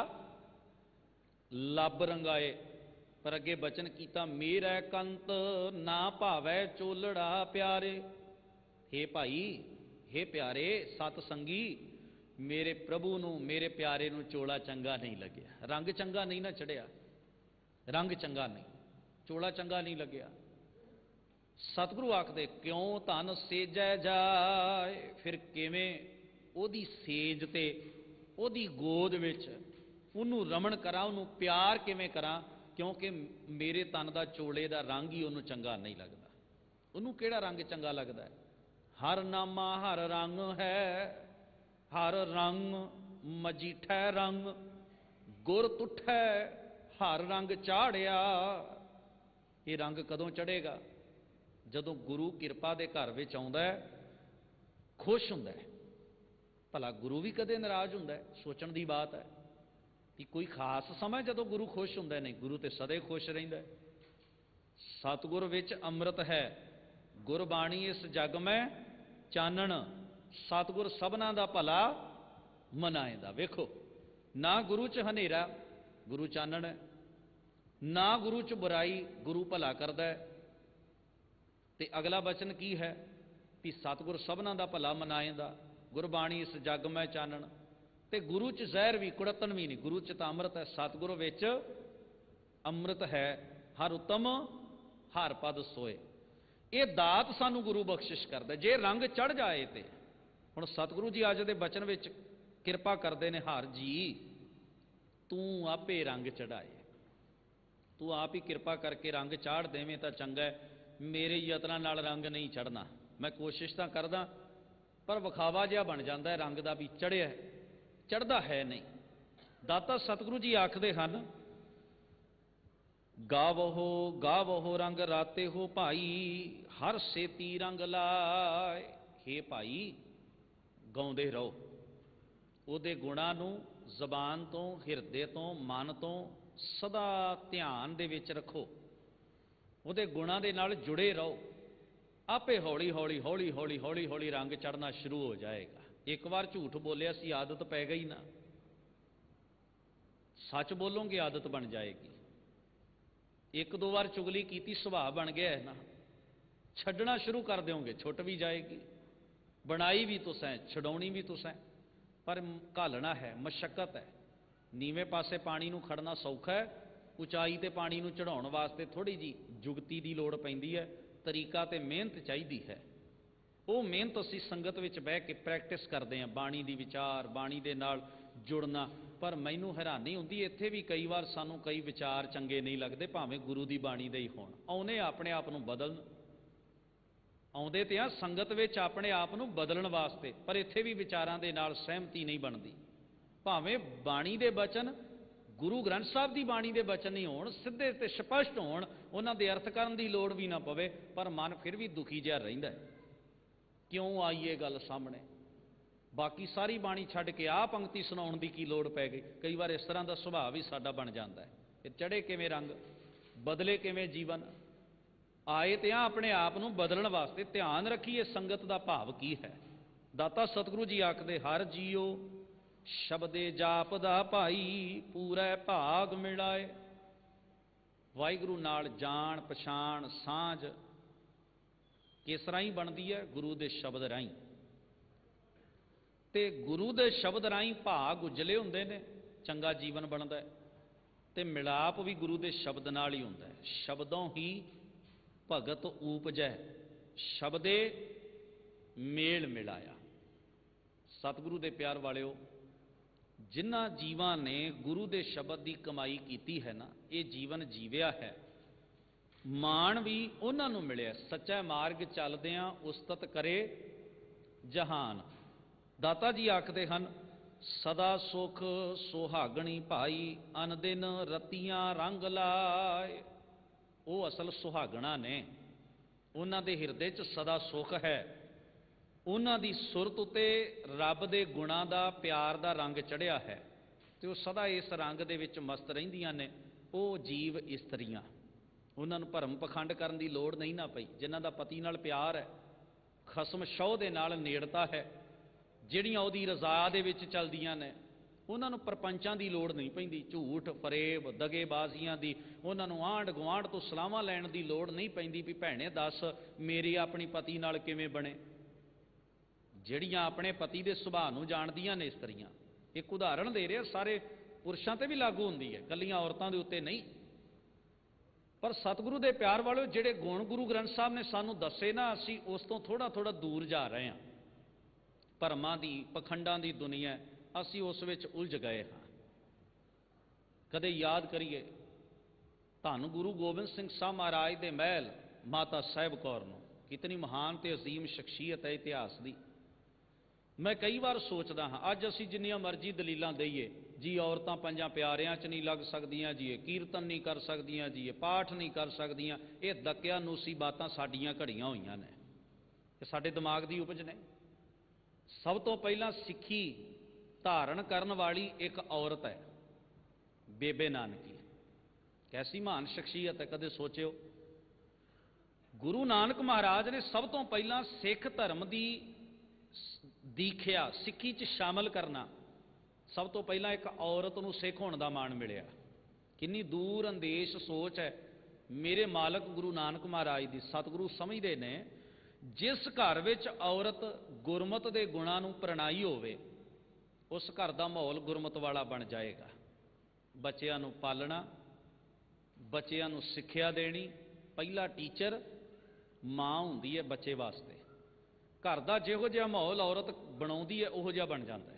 लब रंगाए। पर अगे बचन कीता, मेरा कंत ना भावै चोलड़ा प्यारे। हे भाई, हे प्यारे सत संगी, मेरे प्रभु नूं, मेरे प्यारे नूं चोला चंगा नहीं लग्या, रंग चंगा नहीं ना चढ़िया, रंग चंगा नहीं, चोला चंगा नहीं लग्या। सतगुरु आखदे, क्यों धन सेजै जाए, फिर किवें ओदी सेज ते ओदी गोद विच उन्होंने रमण करा, उन्होंने प्यार किवें करा, क्योंकि मेरे तन का चोले का रंग ही उन्होंने चंगा नहीं लगता। उन्होंने केड़ा रंग चंगा लगता है? हर नामा हर रंग है, हर रंग मजीठै रंग, गुर तुठै हर रंग चाढ़िया। ये रंग कदों चढ़ेगा? जदों गुरु किरपा के घर में आउंदा है, खुश हुंदा है। भला गुरु भी कदे नाराज हुंदा है? सोचण दी बात है कि कोई खास समय जदों गुरु खुश हुंदा नहीं, गुरु तो सदा खुश रहिंदा है। सतगुर विच अमृत है, गुरबाणी इस जग में चानण, सतगुर सबना दा भला मनाएंदा। वेखो, ना गुरु च हनेरा, गुरु चानण है, ना गुरु च बुराई, गुरु भला करदा है। ते अगला वचन की है कि सतगुर सबना दा भला मनाएंदा, गुरबाणी इस जग में चानण। ਤੇ ਗੁਰੂ 'ਚ ਜ਼ਹਿਰ ਵੀ ਕੁੜਤਣ ਵੀ ਨਹੀਂ। ਗੁਰੂ 'ਚ ਤਾਂ ਅੰਮ੍ਰਿਤ ਹੈ, ਸਤਿਗੁਰੂ ਵਿੱਚ ਅੰਮ੍ਰਿਤ ਹੈ। ਹਰ ਉਤਮ ਹਰ ਪਦ ਸੋਏ। ਇਹ ਦਾਤ ਸਾਨੂੰ ਗੁਰੂ ਬਖਸ਼ਿਸ਼ ਕਰਦਾ। ਜੇ ਰੰਗ ਚੜ ਜਾਏ ਤੇ ਹੁਣ ਸਤਿਗੁਰੂ ਜੀ ਅੱਜ ਦੇ ਬਚਨ ਵਿੱਚ ਕਿਰਪਾ ਕਰਦੇ ਨੇ, ਹਰ ਜੀ ਤੂੰ ਆਪੇ ਰੰਗ ਚੜਾਏ, ਤੂੰ ਆਪ ਹੀ ਕਿਰਪਾ ਕਰਕੇ ਰੰਗ ਚਾੜ ਦੇਵੇਂ ਤਾਂ ਚੰਗਾ। ਮੇਰੇ ਯਤਨਾਂ ਨਾਲ ਰੰਗ ਨਹੀਂ ਚੜਨਾ। ਮੈਂ ਕੋਸ਼ਿਸ਼ ਤਾਂ ਕਰਦਾ ਪਰ ਵਿਖਾਵਾ ਜਿਹਾ ਬਣ ਜਾਂਦਾ ਹੈ ਰੰਗ ਦਾ ਵੀ ਚੜਿਆ, ਚੜਦਾ ਹੈ ਨਹੀਂ। ਦਾਤਾ ਸਤਿਗੁਰੂ ਜੀ ਆਖਦੇ ਹਨ, ਗਾਵੋ ਗਾਵੋ ਰੰਗ ਰਾਤੇ ਹੋ ਭਾਈ, ਹਰ ਸੇਤੀ ਰੰਗ ਲਾਏ। ਹੇ ਭਾਈ, ਗਾਉਂਦੇ ਰਹੋ, ਉਹਦੇ ਗੁਣਾਂ ਨੂੰ ਜ਼ਬਾਨ ਤੋਂ, ਹਿਰਦੇ ਤੋਂ, ਮਨ ਤੋਂ ਸਦਾ ਧਿਆਨ ਦੇ ਵਿੱਚ ਰੱਖੋ, ਉਹਦੇ ਗੁਣਾਂ ਦੇ ਨਾਲ ਜੁੜੇ ਰਹੋ। ਆਪੇ ਹੌਲੀ ਹੌਲੀ ਹੌਲੀ ਹੌਲੀ ਹੌਲੀ ਹੌਲੀ ਰੰਗ ਚੜ੍ਹਨਾ ਸ਼ੁਰੂ ਹੋ ਜਾਏਗਾ। ਇੱਕ ਵਾਰ ਝੂਠ ਬੋਲਿਆ ਸੀ, ਆਦਤ ਪੈ ਗਈ ਨਾ, ਸੱਚ ਬੋਲੋਗੇ ਆਦਤ ਬਣ ਜਾਏਗੀ। ਇੱਕ ਦੋ ਵਾਰ ਚੁਗਲੀ ਕੀਤੀ, ਸੁਭਾਅ ਬਣ ਗਿਆ ਹੈ ਨਾ, ਛੱਡਣਾ ਸ਼ੁਰੂ ਕਰ ਦਿਓਗੇ, ਛੁੱਟ ਵੀ ਜਾਏਗੀ। ਬਣਾਈ ਵੀ ਤੁਸਾਂ, ਛਡਾਉਣੀ ਵੀ ਤੁਸਾਂ, ਪਰ ਘਾਲਣਾ ਹੈ, ਮਸ਼ੱਕਤ ਹੈ। ਨੀਵੇਂ ਪਾਸੇ ਪਾਣੀ ਨੂੰ ਖੜਨਾ ਸੌਖਾ ਹੈ, ਉਚਾਈ ਤੇ ਪਾਣੀ ਨੂੰ ਚੜਾਉਣ ਵਾਸਤੇ ਥੋੜੀ ਜੀ ਜੁਗਤੀ ਦੀ ਲੋੜ ਪੈਂਦੀ ਹੈ, ਤਰੀਕਾ ਤੇ ਮਿਹਨਤ ਚਾਹੀਦੀ ਹੈ। ਉਹ ਮਿਹਨਤ ਅਸੀਂ ਸੰਗਤ ਵਿੱਚ ਬਹਿ ਕੇ ਪ੍ਰੈਕਟਿਸ ਕਰਦੇ ਹਾਂ, ਬਾਣੀ ਦੀ ਵਿਚਾਰ, ਬਾਣੀ ਦੇ ਨਾਲ ਜੁੜਨਾ। ਪਰ ਮੈਨੂੰ ਹੈਰਾਨੀ ਹੁੰਦੀ, ਇੱਥੇ ਵੀ ਕਈ ਵਾਰ ਸਾਨੂੰ ਕਈ ਵਿਚਾਰ ਚੰਗੇ ਨਹੀਂ ਲੱਗਦੇ, ਭਾਵੇਂ ਗੁਰੂ ਦੀ ਬਾਣੀ ਦੇ ਹੀ ਹੋਣ। ਆਉਨੇ ਆਪਣੇ ਆਪ ਨੂੰ ਬਦਲਣ, ਆਉਂਦੇ ਤੇ ਆ ਸੰਗਤ ਵਿੱਚ ਆਪਣੇ ਆਪ ਨੂੰ ਬਦਲਣ ਵਾਸਤੇ, ਪਰ ਇੱਥੇ ਵੀ ਵਿਚਾਰਾਂ ਦੇ ਨਾਲ ਸਹਿਮਤੀ ਨਹੀਂ ਬਣਦੀ। ਭਾਵੇਂ ਬਾਣੀ ਦੇ ਬਚਨ ਗੁਰੂ ਗ੍ਰੰਥ ਸਾਹਿਬ ਦੀ ਬਾਣੀ ਦੇ ਬਚਨ ਹੀ ਹੋਣ, ਸਿੱਧੇ ਤੇ ਸਪਸ਼ਟ ਹੋਣ, ਉਹਨਾਂ ਦੇ ਅਰਥ ਕਰਨ ਦੀ ਲੋੜ ਵੀ ਨਾ ਪਵੇ, ਪਰ ਮਨ ਫਿਰ ਵੀ ਦੁਖੀ ਜਿਹਾ ਰਹਿੰਦਾ। ਕਿਉਂ ਆਈ ਇਹ ਗੱਲ ਸਾਹਮਣੇ? ਬਾਕੀ ਸਾਰੀ ਬਾਣੀ ਛੱਡ ਕੇ ਆਹ ਪੰਕਤੀ ਸੁਣਾਉਣ ਦੀ ਕੀ ਲੋੜ ਪੈ ਗਈ? ਕਈ ਵਾਰ ਇਸ ਤਰ੍ਹਾਂ ਦਾ ਸੁਭਾਅ ਵੀ ਸਾਡਾ ਬਣ ਜਾਂਦਾ ਹੈ ਕਿ ਚੜ੍ਹੇ ਕਿਵੇਂ ਰੰਗ, ਬਦਲੇ ਕਿਵੇਂ ਜੀਵਨ। ਆਏ ਤੇ ਆ ਆਪਣੇ ਆਪ ਨੂੰ ਬਦਲਣ ਵਾਸਤੇ, ਧਿਆਨ ਰੱਖੀਏ ਸੰਗਤ ਦਾ ਭਾਵ ਕੀ ਹੈ। ਦਾਤਾ ਸਤਿਗੁਰੂ ਜੀ ਆਖਦੇ, ਹਰ ਜੀਓ ਸ਼ਬਦੇ ਜਾਪ ਦਾ ਭਾਈ, ਪੂਰਾ ਭਾਗ ਮਿਲਾਏ। ਵਾਹਿਗੁਰੂ ਨਾਲ ਜਾਣ ਪਛਾਣ ਸਾਂਝ ਕਿਸ ਰਾਹੀਂ ਬਣਦੀ ਹੈ? ਗੁਰੂ ਦੇ ਸ਼ਬਦ ਰਾਹੀਂ। ਤੇ ਗੁਰੂ ਦੇ ਸ਼ਬਦ ਰਾਹੀਂ ਭਾਗ ਉਜਲੇ ਹੁੰਦੇ ਨੇ, ਚੰਗਾ ਜੀਵਨ ਬਣਦਾ ਹੈ। ਤੇ ਮਿਲਾਪ ਵੀ ਗੁਰੂ ਦੇ ਸ਼ਬਦ ਨਾਲ ਹੀ ਹੁੰਦਾ ਹੈ। ਸ਼ਬਦੋਂ ਹੀ ਭਗਤ ਊਪਜੈ, ਸ਼ਬਦੇ ਮੇਲ ਮਿਲਾਇਆ। ਸਤਿਗੁਰੂ ਦੇ ਪਿਆਰ ਵਾਲਿਓ, ਜਿਨ੍ਹਾਂ ਜੀਵਾਂ ਨੇ ਗੁਰੂ ਦੇ ਸ਼ਬਦ ਦੀ ਕਮਾਈ ਕੀਤੀ ਹੈ ਨਾ, ਇਹ ਜੀਵਨ ਜੀਵਿਆ ਹੈ, ਮਾਣ ਵੀ ਉਹਨਾਂ ਨੂੰ ਮਿਲਿਆ। ਸੱਚਾ ਮਾਰਗ ਚੱਲਦਿਆਂ ਉਸਤਤ ਕਰੇ ਜਹਾਨ। ਦਾਤਾ ਜੀ ਆਖਦੇ ਹਨ, ਸਦਾ ਸੁਖ ਸੁਹਾਗਣੀ ਭਾਈ, ਅਨ ਦਿਨ ਰਤੀਆਂ ਰੰਗ ਲਾਏ। ਉਹ ਅਸਲ ਸੁਹਾਗਣਾ ਨੇ, ਉਹਨਾਂ ਦੇ ਹਿਰਦੇ 'ਚ ਸਦਾ ਸੁਖ ਹੈ। ਉਹਨਾਂ ਦੀ ਸੁਰਤ ਉਤੇ ਰੱਬ ਦੇ ਗੁਣਾਂ ਦਾ, ਪਿਆਰ ਦਾ ਰੰਗ ਚੜ੍ਹਿਆ ਹੈ, ਤੇ ਉਹ ਸਦਾ ਇਸ ਰੰਗ ਦੇ ਵਿੱਚ ਮਸਤ ਰਹਿੰਦੀਆਂ ਨੇ। ਉਹ ਜੀਵ ਇਸਤਰੀਆਂ, ਉਹਨਾਂ ਨੂੰ ਭਰਮ ਪਖੰਡ ਕਰਨ ਦੀ ਲੋੜ ਨਹੀਂ ਨਾ ਪਈ। ਜਿਨ੍ਹਾਂ ਦਾ ਪਤੀ ਨਾਲ ਪਿਆਰ ਹੈ, ਖਸਮ ਸ਼ੌਹ ਦੇ ਨਾਲ ਨੇੜਤਾ ਹੈ, ਜਿਹੜੀਆਂ ਉਹਦੀ ਰਜ਼ਾ ਦੇ ਵਿੱਚ ਚੱਲਦੀਆਂ ਨੇ, ਉਹਨਾਂ ਨੂੰ ਪਰਪੰਚਾਂ ਦੀ ਲੋੜ ਨਹੀਂ ਪੈਂਦੀ, ਝੂਠ ਫਰੇਬ ਦਗੇਬਾਜ਼ੀਆਂ ਦੀ। ਉਹਨਾਂ ਨੂੰ ਆਂਢ ਗੁਆਂਢ ਤੋਂ ਸਲਾਹਾਂ ਲੈਣ ਦੀ ਲੋੜ ਨਹੀਂ ਪੈਂਦੀ ਵੀ ਭੈਣੇ ਦੱਸ ਮੇਰੀ ਆਪਣੀ ਪਤੀ ਨਾਲ ਕਿਵੇਂ ਬਣੇ। ਜਿਹੜੀਆਂ ਆਪਣੇ ਪਤੀ ਦੇ ਸੁਭਾਅ ਨੂੰ ਜਾਣਦੀਆਂ ਨੇ ਇਸਤਰੀਆਂ। ਇੱਕ ਉਦਾਹਰਣ ਦੇ ਰਿਹਾ, ਸਾਰੇ ਪੁਰਸ਼ਾਂ ਤੇ ਵੀ ਲਾਗੂ ਹੁੰਦੀ ਹੈ, ਇਕੱਲੀਆਂ ਔਰਤਾਂ ਦੇ ਉੱਤੇ ਨਹੀਂ। ਪਰ ਸਤਿਗੁਰੂ ਦੇ ਪਿਆਰ ਵਾਲਿਓ, ਜਿਹੜੇ ਗੁਣ ਗੁਰੂ ਗ੍ਰੰਥ ਸਾਹਿਬ ਨੇ ਸਾਨੂੰ ਦੱਸੇ ਨਾ, ਅਸੀਂ ਉਸ ਤੋਂ ਥੋੜਾ ਥੋੜਾ ਦੂਰ ਜਾ ਰਹੇ ਹਾਂ। ਭਰਮਾਂ ਦੀ, ਪਖੰਡਾਂ ਦੀ ਦੁਨੀਆ, ਅਸੀਂ ਉਸ ਵਿੱਚ ਉਲਝ ਗਏ ਹਾਂ। ਕਦੇ ਯਾਦ ਕਰੀਏ ਧੰਨ ਗੁਰੂ ਗੋਬਿੰਦ ਸਿੰਘ ਸਾਹਿਬ ਮਹਾਰਾਜ ਦੇ ਮਹਿਲ ਮਾਤਾ ਸਾਹਿਬ ਕੌਰ ਨੂੰ। ਕਿਤਨੀ ਮਹਾਨ ਤੇ ਅਜ਼ੀਮ ਸ਼ਖਸੀਅਤ ਹੈ ਇਤਿਹਾਸ ਦੀ। ਮੈਂ ਕਈ ਵਾਰ ਸੋਚਦਾ ਹਾਂ, ਅੱਜ ਅਸੀਂ ਜਿੰਨੀਆਂ ਮਰਜ਼ੀ ਦਲੀਲਾਂ ਦਈਏ, ਜੀ ਔਰਤਾਂ ਪੰਜਾਂ ਪਿਆਰਿਆਂ 'ਚ ਨਹੀਂ ਲੱਗ ਸਕਦੀਆਂ, ਜੀ ਇਹ ਕੀਰਤਨ ਨਹੀਂ ਕਰ ਸਕਦੀਆਂ, ਜੀ ਇਹ ਪਾਠ ਨਹੀਂ ਕਰ ਸਕਦੀਆਂ, ਇਹ ਦਕਿਆ ਨੂਸੀ ਬਾਤਾਂ ਸਾਡੀਆਂ ਘੜੀਆਂ ਹੋਈਆਂ ਨੇ, ਇਹ ਸਾਡੇ ਦਿਮਾਗ ਦੀ ਉਪਜ ਨੇ। ਸਭ ਤੋਂ ਪਹਿਲਾਂ ਸਿੱਖੀ ਧਾਰਨ ਕਰਨ ਵਾਲੀ ਇੱਕ ਔਰਤ ਹੈ, ਬੇਬੇ ਨਾਨਕੀ। ਕੈਸੀ ਮਹਾਨ ਸ਼ਖਸੀਅਤ ਹੈ, ਕਦੇ ਸੋਚਿਓ? ਗੁਰੂ ਨਾਨਕ ਮਹਾਰਾਜ ਨੇ ਸਭ ਤੋਂ ਪਹਿਲਾਂ ਸਿੱਖ ਧਰਮ ਦੀ ਦੀਖਿਆ ਸਿੱਖੀ 'ਚ ਸ਼ਾਮਲ ਕਰਨਾ, ਸਭ ਤੋਂ ਪਹਿਲਾਂ ਇੱਕ ਔਰਤ ਨੂੰ ਸਿੱਖ ਹੋਣ ਦਾ ਮਾਣ ਮਿਲਿਆ। ਕਿੰਨੀ ਦੂਰ ਅੰਦੇਸ਼ ਸੋਚ ਹੈ ਮੇਰੇ ਮਾਲਕ ਗੁਰੂ ਨਾਨਕ ਮਹਾਰਾਜ ਦੀ। ਸਤਿਗੁਰੂ ਸਮਝਦੇ ਨੇ, ਜਿਸ ਘਰ ਵਿੱਚ ਔਰਤ ਗੁਰਮਤਿ ਦੇ ਗੁਣਾਂ ਨੂੰ ਪ੍ਰਣਾਈ ਹੋਵੇ, उस घर का माहौल गुरमत वाला बन जाएगा। बच्चों नूं पालना, बच्चों नूं सिक्ख्या देनी, पहला टीचर माँ हुंदी है बच्चे वास्ते। घर का जिहो जिहा माहौल औरत बनाउंदी है उहो जिहा बन जाता है।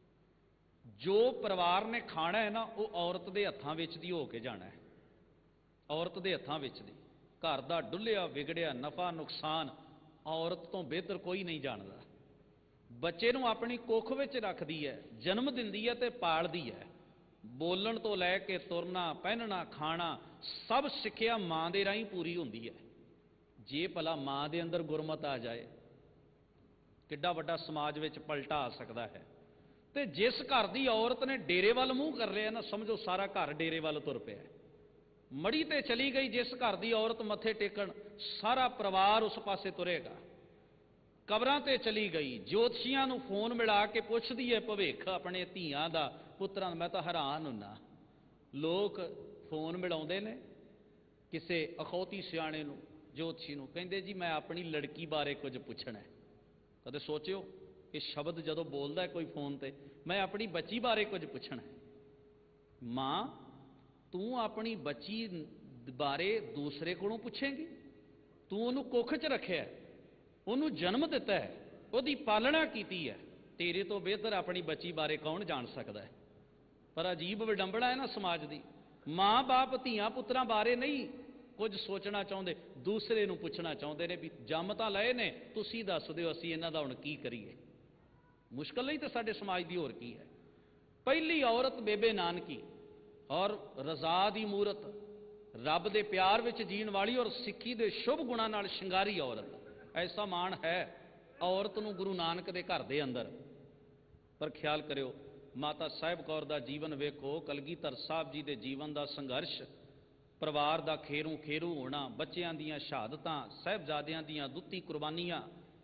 जो परिवार ने खाना है ना वो औरत के हत्थां विच दी हो के जाना है, औरत के हत्थां विच दी। घर का डुल्लिया विगड़िया नफा नुकसान औरत तो बेहतर कोई नहीं जानता। बच्चे नूं अपनी कुख विच रखदी है, जन्म दिंदी है ते पालदी है। बोलन तो लैके तुरना पहनना खाना सब सिक्ख्या माँ दे राहीं पूरी हुंदी है। जे भला माँ दे अंदर गुरमत आ जाए किड्डा वड्डा समाज विच पलटा आ सकता है। ते जिस घर की औरत ने डेरे वाल मूँह कर लिया ना, समझो सारा घर डेरे वाल तुर पिया। मड़ी ते चली गई जिस घर की औरत मत्थे टेकण, सारा परिवार उस पासे तुरेगा। कबरां ते चली गई, ज्योतिषियां नूं फोन मिला के पुछदी है भविख अपने धीआं दा पुत्रां दा। मैं तो हैरान हुन्ना, लोग फोन मिलाउंदे ने किसे अखौती सियाणे नूं, ज्योतिषी नूं, कहंदे जी मैं अपनी लड़की बारे कुछ पुछना है। कदे सोचियो कि शब्द जदों बोलदा है कोई फोन ते, मैं अपनी बच्ची बारे कुछ पुछना है। मां तू अपनी बच्ची बारे दूसरे कोलों पुछेंगी? तू उहनूं कुख च रखिया, उहनूं जन्म दिता है, उहदी पालना कीती है, तेरे तो बेहतर अपनी बच्ची बारे कौन जान सकता है। पर अजीब विडंबना है ना समाज की। माँ बाप धीआं पुत्रां बारे नहीं कुछ सोचना चाहते, दूसरे नूं पुछना चाहते हैं भी जम तां लए ने, तुसीं दस दिओ असीं इन्हां दा हुण की करिए। मुश्किल नहीं तो साडे समाज की होर की है। पहली औरत बेबे नानकी और रज़ा दी मूरत, रब दे प्यार विच जीण वाली और सिक्खी दे शुभ गुणां नाल शिंगारी औरत। ऐसा मान है औरत नूं गुरु नानक दे घर दे अंदर। पर ख्याल करियो माता साहिब कौर दा जीवन वेखो, कलगीधर साहब जी दे जीवन दा संघर्ष, परिवार दा खेरू खेरू होना, बच्चों दीयां शहादतां, साहिबजादियां दीयां दुੱਤੀ कुर्बानियां,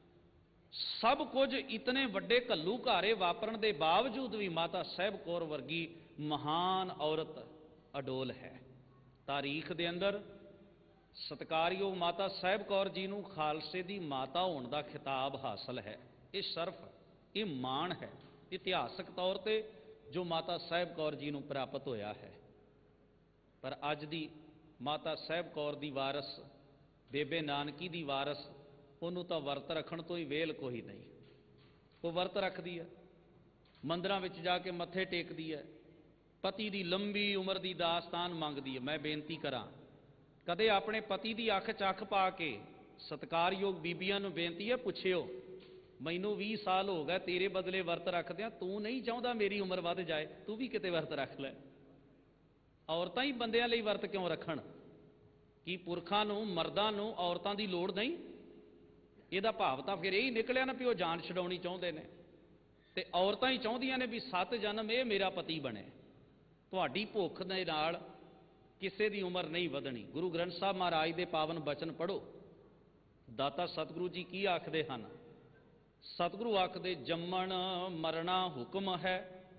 सब कुछ इतने वड्डे घल्लू घारे वापरन के बावजूद भी माता साहिब कौर वर्गी महान औरत अडोल है। तारीख के अंदर सत्कारयोग माता साहिब कौर जी नूं खालसे की माता होने का खिताब हासिल है। ये शर्फ, ये मान है इतिहासक तौर पर जो माता साहिब कौर जी नूं प्राप्त होया है। पर अज दी माता साहिब कौर दी वारस, बेबे नानकी दी वारस, उन्होंने तो वर्त रखण तो ही वेल कोई नहीं। वो वर्त रखती है, मंदिरां विच जाके मत्थे टेकदी है, पति की लंबी उम्र की दास्तान मंगदी है। मैं बेनती करा, कदे अपने पति की अख च अख पा के सत्कारयोग बीबियां नूं बेनती है पुछियो, मैनू 20 साल हो गए तेरे बदले वर्त रखदियां, तू नहीं चाहता मेरी उम्र वध जाए, तू भी किते वर्त रख लै। औरतां ही बंदियां लई वर्त क्यों रखण? कि पुरखां नूं मर्दां नूं औरतां दी लोड़ नहीं? ਇਹਦਾ ਭਾਵ ਤਾਂ ਫਿਰ ਇਹ ਹੀ ਨਿਕਲਿਆ ਨਾ ਵੀ ਉਹ ਜਾਨ ਛਡਾਉਣੀ ਚਾਹੁੰਦੇ ਨੇ ਤੇ ਔਰਤਾਂ ਹੀ ਚਾਹੁੰਦੀਆਂ ਨੇ ਵੀ 7 ਜਨਮ ਇਹ ਮੇਰਾ ਪਤੀ ਬਣੇ। ਤੁਹਾਡੀ ਭੁੱਖ ਦੇ ਨਾਲ ਕਿਸੇ ਦੀ ਉਮਰ ਨਹੀਂ ਵਧਣੀ। ਗੁਰੂ ਗ੍ਰੰਥ ਸਾਹਿਬ ਮਹਾਰਾਜ ਦੇ ਪਾਵਨ ਬਚਨ ਪੜ੍ਹੋ। ਦਾਤਾ ਸਤਿਗੁਰੂ ਜੀ ਕੀ ਆਖਦੇ ਹਨ? ਸਤਿਗੁਰੂ ਆਖਦੇ ਜੰਮਣ ਮਰਨਾ ਹੁਕਮ ਹੈ,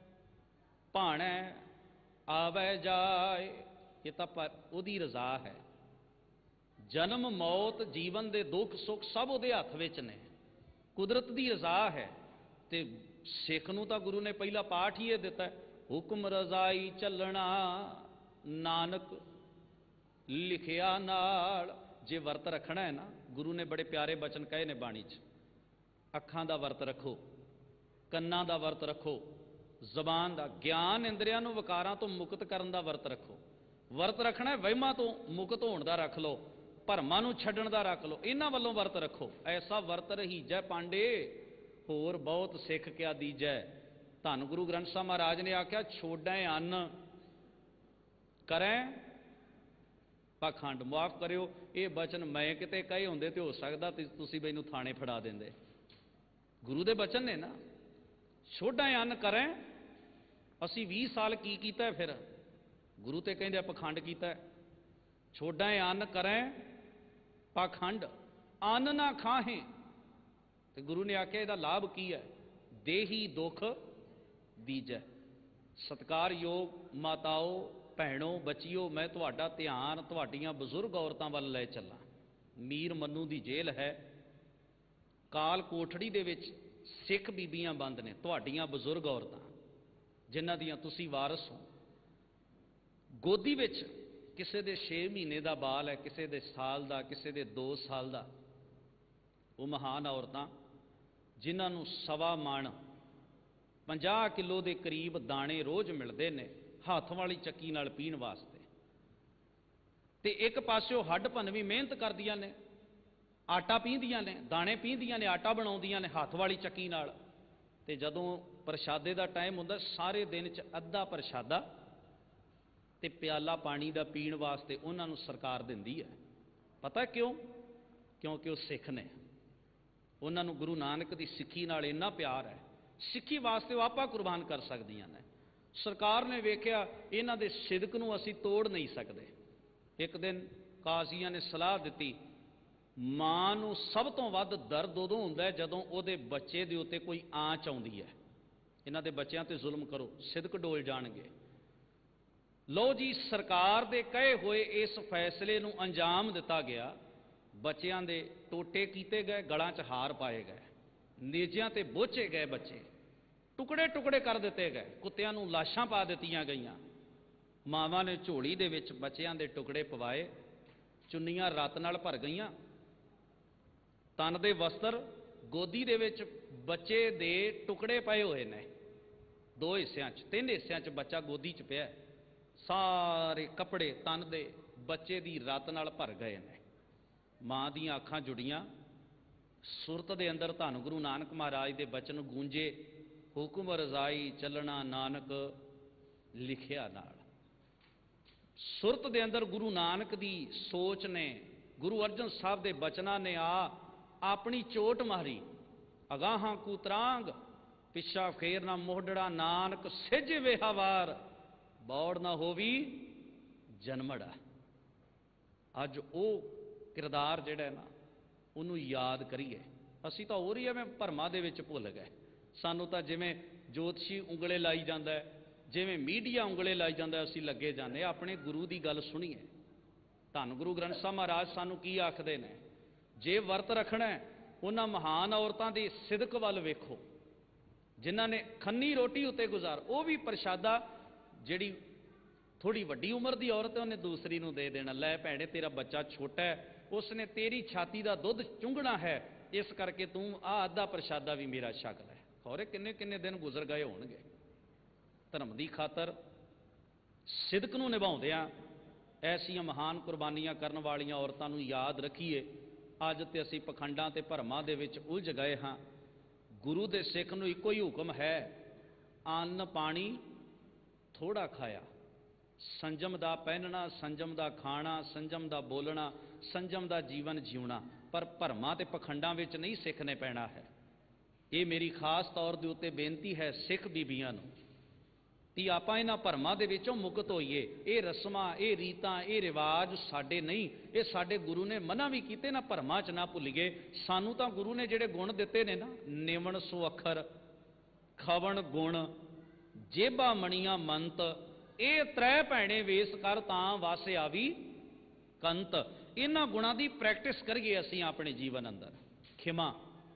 ਭਾਣੈ ਆਵੈ ਜਾਏ। ਇਹ ਤਾਂ ਉਹਦੀ ਰਜ਼ਾ ਹੈ। जन्म मौत जीवन के दुख सुख सब उहदे हथ विच ने, कुदरत की रज़ा है। तो सिख नूं तां गुरु ने पहला पाठ ही ये दिता, हुक्म रज़ाई चलना नानक लिखिया नाल। जे वर्त रखना है ना, गुरु ने बड़े प्यारे बचन कहे ने बाणी च, अखां दा वर्त रखो, कन्नां दा वर्त रखो, जबान दा, ज्ञान इंद्रियां नूं विकारां तो मुक्त करन दा वर्त रखो। वर्त रखना है वहमां तो मुक्त होण दा रख लो, भरमां नूं छड्डण दा रख लो, इन्हां वल्लों वर्त रखो। ऐसा वर्त रहीजै पांडे, होर बहुत सिख क्या दीजै। धन गुरु ग्रंथ साहब महाराज ने आख्या, छोड़ै अन्न करैं पाखंड। माफ करियो, ये बचन मैं किते कहे होंदे तो हो सकदा तुसीं मैनूं थाणे फड़ा देंदे। गुरु दे बचन ने ना, छोड़ै अन्न करैं। असीं 20 साल की कीता फिर? गुरु ते कहंदे पखंड कीता। छोड़ै अन्न करैं पाखंड, अन्न ना खाहें। तो गुरु ने आख्या इसका लाभ की है? देही दुख दीजै। सत्कार योग माताओं भैणों बच्चियों, मैं तुहाडा ध्यान तुहाडियां बजुर्ग औरतां वल लै चला। मीर मन्नू दी जेल है, काल कोठड़ी दे विच सिख बीबियां बंद ने, तुहाडियां बजुर्ग औरतां। ਜਿਨ੍ਹਾਂ ਦੀਆਂ ਤੁਸੀਂ ਵਾਰਸ ਹੋ। ਗੋਦੀ ਵਿੱਚ ਕਿਸੇ ਦੇ 6 ਮਹੀਨੇ ਦਾ ਬਾਲ ਹੈ, ਕਿਸੇ ਦੇ ਸਾਲ ਦਾ, ਕਿਸੇ ਦੇ 2 ਸਾਲ ਦਾ। ਉਹ ਮਹਾਨ ਔਰਤਾਂ ਜਿਨ੍ਹਾਂ ਨੂੰ 1.25 ਮਣ 50 ਕਿਲੋ ਦੇ ਕਰੀਬ ਦਾਣੇ ਰੋਜ਼ ਮਿਲਦੇ ਨੇ ਹੱਥ ਵਾਲੀ ਚੱਕੀ ਨਾਲ ਪੀਣ ਵਾਸਤੇ, ਤੇ ਇੱਕ ਪਾਸਿਓ ਹੱਡ ਭੰਨਵੀਂ ਮਿਹਨਤ ਕਰਦੀਆਂ ਨੇ, ਆਟਾ ਪੀਂਦੀਆਂ ਨੇ, ਦਾਣੇ ਪੀਂਦੀਆਂ ਨੇ, ਆਟਾ ਬਣਾਉਂਦੀਆਂ ਨੇ ਹੱਥ ਵਾਲੀ ਚੱਕੀ ਨਾਲ। ਤੇ ਜਦੋਂ ਪ੍ਰਸ਼ਾਦੇ ਦਾ ਟਾਈਮ ਹੁੰਦਾ, ਸਾਰੇ ਦਿਨ 'ਚ ਅੱਧਾ ਪ੍ਰਸ਼ਾਦਾ ਤੇ ਪਿਆਲਾ ਪਾਣੀ ਦਾ ਪੀਣ ਵਾਸਤੇ ਉਹਨਾਂ ਨੂੰ ਸਰਕਾਰ ਦਿੰਦੀ ਹੈ। ਪਤਾ ਕਿਉਂ? ਕਿਉਂਕਿ ਉਹ ਸਿੱਖ ਨੇ। ਉਹਨਾਂ ਨੂੰ ਗੁਰੂ ਨਾਨਕ ਦੀ ਸਿੱਖੀ ਨਾਲ ਇੰਨਾ ਪਿਆਰ ਹੈ, ਸਿੱਖੀ ਵਾਸਤੇ ਉਹ ਆਪਾ ਕੁਰਬਾਨ ਕਰ ਸਕਦੀਆਂ ਨੇ। ਸਰਕਾਰ ਨੇ ਵੇਖਿਆ ਇਹਨਾਂ ਦੇ ਸਿਦਕ ਨੂੰ ਅਸੀਂ ਤੋੜ ਨਹੀਂ ਸਕਦੇ। ਇੱਕ ਦਿਨ ਕਾਜ਼ੀਆਂ ਨੇ ਸਲਾਹ ਦਿੱਤੀ, ਮਾਂ ਨੂੰ ਸਭ ਤੋਂ ਵੱਧ ਦਰਦ ਉਦੋਂ ਹੁੰਦਾ ਜਦੋਂ ਉਹਦੇ ਬੱਚੇ ਦੇ ਉੱਤੇ ਕੋਈ ਆਂਚ ਆਉਂਦੀ ਹੈ। ਇਹਨਾਂ ਦੇ ਬੱਚਿਆਂ ਤੇ ਜ਼ੁਲਮ ਕਰੋ, ਸਿਦਕ ਡੋਲ ਜਾਣਗੇ। ਲਓ ਜੀ, ਸਰਕਾਰ ਦੇ ਕਹੇ ਹੋਏ ਇਸ ਫੈਸਲੇ ਨੂੰ ਅੰਜਾਮ ਦਿੱਤਾ ਗਿਆ। ਬੱਚਿਆਂ ਦੇ ਟੋਟੇ ਕੀਤੇ ਗਏ, ਗਲਾਂ 'ਚ ਹਾਰ ਪਾਏ ਗਏ, ਨੇਜਿਆਂ ਤੇ ਬੋਚੇ ਗਏ, ਬੱਚੇ ਟੁਕੜੇ ਟੁਕੜੇ ਕਰ ਦਿੱਤੇ ਗਏ, ਕੁੱਤਿਆਂ ਨੂੰ ਲਾਸ਼ਾਂ ਪਾ ਦਿੱਤੀਆਂ ਗਈਆਂ। ਮਾਵਾਂ ਨੇ ਝੋਲੀ ਦੇ ਵਿੱਚ ਬੱਚਿਆਂ ਦੇ ਟੁਕੜੇ ਪਵਾਏ, ਚੁੰਨੀਆਂ ਰੱਤ ਨਾਲ ਭਰ ਗਈਆਂ, ਤਨ ਦੇ ਵਸਤਰ, ਗੋਦੀ ਦੇ ਵਿੱਚ ਬੱਚੇ ਦੇ ਟੁਕੜੇ ਪਏ ਹੋਏ ਨੇ। 2 ਹਿੱਸਿਆਂ 'ਚ 3 ਹਿੱਸਿਆਂ 'ਚ ਬੱਚਾ ਗੋਦੀ 'ਚ ਪਿਆ, ਸਾਰੇ ਕੱਪੜੇ ਤਨ ਦੇ ਬੱਚੇ ਦੀ ਰੱਤ ਨਾਲ ਭਰ ਗਏ ਨੇ। ਮਾਂ ਦੀਆਂ ਅੱਖਾਂ ਜੁੜੀਆਂ, ਸੁਰਤ ਦੇ ਅੰਦਰ ਧੰਨ ਗੁਰੂ ਨਾਨਕ ਮਹਾਰਾਜ ਦੇ ਬਚਨ ਗੂੰਜੇ, ਹੁਕਮ ਰਜ਼ਾਈ ਚੱਲਣਾ ਨਾਨਕ ਲਿਖਿਆ ਨਾਲ। ਸੁਰਤ ਦੇ ਅੰਦਰ ਗੁਰੂ ਨਾਨਕ ਦੀ ਸੋਚ ਨੇ, ਗੁਰੂ ਅਰਜਨ ਸਾਹਿਬ ਦੇ ਬਚਨਾਂ ਨੇ ਆਪਣੀ ਚੋਟ ਮਾਰੀ। ਅਗਾਹਾਂ ਕੂਤਰਾਂਗ ਪਿੱਛਾ ਫੇਰ ਨਾ ਮੋਢੜਾ, ਨਾਨਕ ਸਿੱਝ ਵੇਹਾਵਾਰ ਬੌੜ ਨਾ ਹੋਵੀ ਜਨਮੜਾ। ਅੱਜ ਉਹ ਕਿਰਦਾਰ ਜਿਹੜਾ ਨਾ, ਉਹਨੂੰ ਯਾਦ ਕਰੀਏ। ਅਸੀਂ ਤਾਂ ਹੋਰ ਹੀ ਐਵੇਂ ਭਰਮਾਂ ਦੇ ਵਿੱਚ ਭੁੱਲ ਗਏ। ਸਾਨੂੰ ਤਾਂ ਜਿਵੇਂ ਜੋਤਸ਼ੀ ਉਂਗਲੇ ਲਾਈ ਜਾਂਦਾ, ਜਿਵੇਂ ਮੀਡੀਆ ਉਂਗਲੇ ਲਾਈ ਜਾਂਦਾ, ਅਸੀਂ ਲੱਗੇ ਜਾਂਦੇ। ਆਪਣੇ ਗੁਰੂ ਦੀ ਗੱਲ ਸੁਣੀਏ। ਧੰਨ ਗੁਰੂ ਗ੍ਰੰਥ ਸਾਹਿਬ ਮਹਾਰਾਜ ਸਾਨੂੰ ਕੀ ਆਖਦੇ ਨੇ? ਜੇ ਵਰਤ ਰੱਖਣਾ ਉਹਨਾਂ ਮਹਾਨ ਔਰਤਾਂ ਦੀ ਸਿਦਕ ਵੱਲ ਵੇਖੋ, ਜਿਨ੍ਹਾਂ ਨੇ ਖੰਨੀ ਰੋਟੀ ਉੱਤੇ ਗੁਜ਼ਾਰ। ਉਹ ਵੀ ਪ੍ਰਸ਼ਾਦਾ ਜਿਹੜੀ ਥੋੜੀ ਵੱਡੀ ਉਮਰ ਦੀ ਔਰਤ ਹੈ ਉਹਨੇ ਦੂਸਰੀ ਨੂੰ ਦੇ ਦੇਣਾ, ਲੈ ਭੈਣੇ ਤੇਰਾ ਬੱਚਾ ਛੋਟਾ ਹੈ, ਉਸਨੇ ਤੇਰੀ ਛਾਤੀ ਦਾ ਦੁੱਧ ਚੁੰਘਣਾ ਹੈ, ਇਸ ਕਰਕੇ ਤੂੰ ਅੱਧਾ ਪ੍ਰਸ਼ਾਦਾ ਵੀ ਮੇਰਾ ਛਕ ਲੈ। ਖੌਰੇ ਕਿੰਨੇ ਕਿੰਨੇ ਦਿਨ ਗੁਜ਼ਰ ਗਏ ਹੋਣਗੇ। ਧਰਮ ਦੀ ਖਾਤਰ ਸਿਦਕ ਨੂੰ ਨਿਭਾਉਂਦਿਆਂ ਐਸੀਆਂ ਮਹਾਨ ਕੁਰਬਾਨੀਆਂ ਕਰਨ ਵਾਲੀਆਂ ਔਰਤਾਂ ਨੂੰ ਯਾਦ ਰੱਖੀਏ। ਅੱਜ ਤੇ ਅਸੀਂ ਪਖੰਡਾਂ ਤੇ ਭਰਮਾਂ ਦੇ ਵਿੱਚ ਉਲਝ ਗਏ ਹਾਂ। ਗੁਰੂ ਦੇ ਸਿੱਖ ਨੂੰ ਇੱਕੋ ਹੀ ਹੁਕਮ ਹੈ, ਅੰਨ ਪਾਣੀ ਥੋੜਾ ਖਾਇਆ, ਸੰਜਮ ਦਾ ਪਹਿਨਣਾ, ਸੰਜਮ ਦਾ ਖਾਣਾ, ਸੰਜਮ ਦਾ ਬੋਲਣਾ, ਸੰਜਮ ਦਾ ਜੀਵਨ ਜਿਉਣਾ। ਪਰ ਭਰਮਾਂ ਤੇ ਪਖੰਡਾਂ ਵਿੱਚ ਨਹੀਂ ਸਿੱਖ ਨੇ ਪੈਣਾ ਹੈ। ਇਹ ਮੇਰੀ ਖਾਸ ਤੌਰ ਦੇ ਉੱਤੇ ਬੇਨਤੀ ਹੈ ਸਿੱਖ ਬੀਬੀਆਂ ਨੂੰ ਕਿ ਆਪਾਂ ਇਹਨਾਂ ਭਰਮਾਂ ਦੇ ਵਿੱਚੋਂ ਮੁਕਤ ਹੋਈਏ। ਇਹ ਰਸਮਾਂ, ਇਹ ਰੀਤਾਂ, ਇਹ ਰਿਵਾਜ ਸਾਡੇ ਨਹੀਂ, ਇਹ ਸਾਡੇ ਗੁਰੂ ਨੇ ਮਨਾ ਵੀ ਕੀਤੇ ਨਾ, ਭਰਮਾਂ 'ਚ ਨਾ ਭੁੱਲੀਏ। ਸਾਨੂੰ ਤਾਂ ਗੁਰੂ ਨੇ ਜਿਹੜੇ ਗੁਣ ਦਿੱਤੇ ਨੇ ਨਾ, ਨਿਵਣ ਸੁਅੱਖਰ, ਖਵਣ ਗੁਣ, ਜੇਬਾ ਮਣੀਆਂ ਮੰਤ, ਇਹ 3 ਭੈਣੇ ਵੇਸ ਕਰ ਤਾਂ ਵਾਸ ਆਵੀ ਕੰਤ। ਇਹਨਾਂ ਗੁਣਾਂ ਦੀ ਪ੍ਰੈਕਟਿਸ ਕਰੀਏ ਅਸੀਂ ਆਪਣੇ ਜੀਵਨ ਅੰਦਰ। ਖਿਮਾ,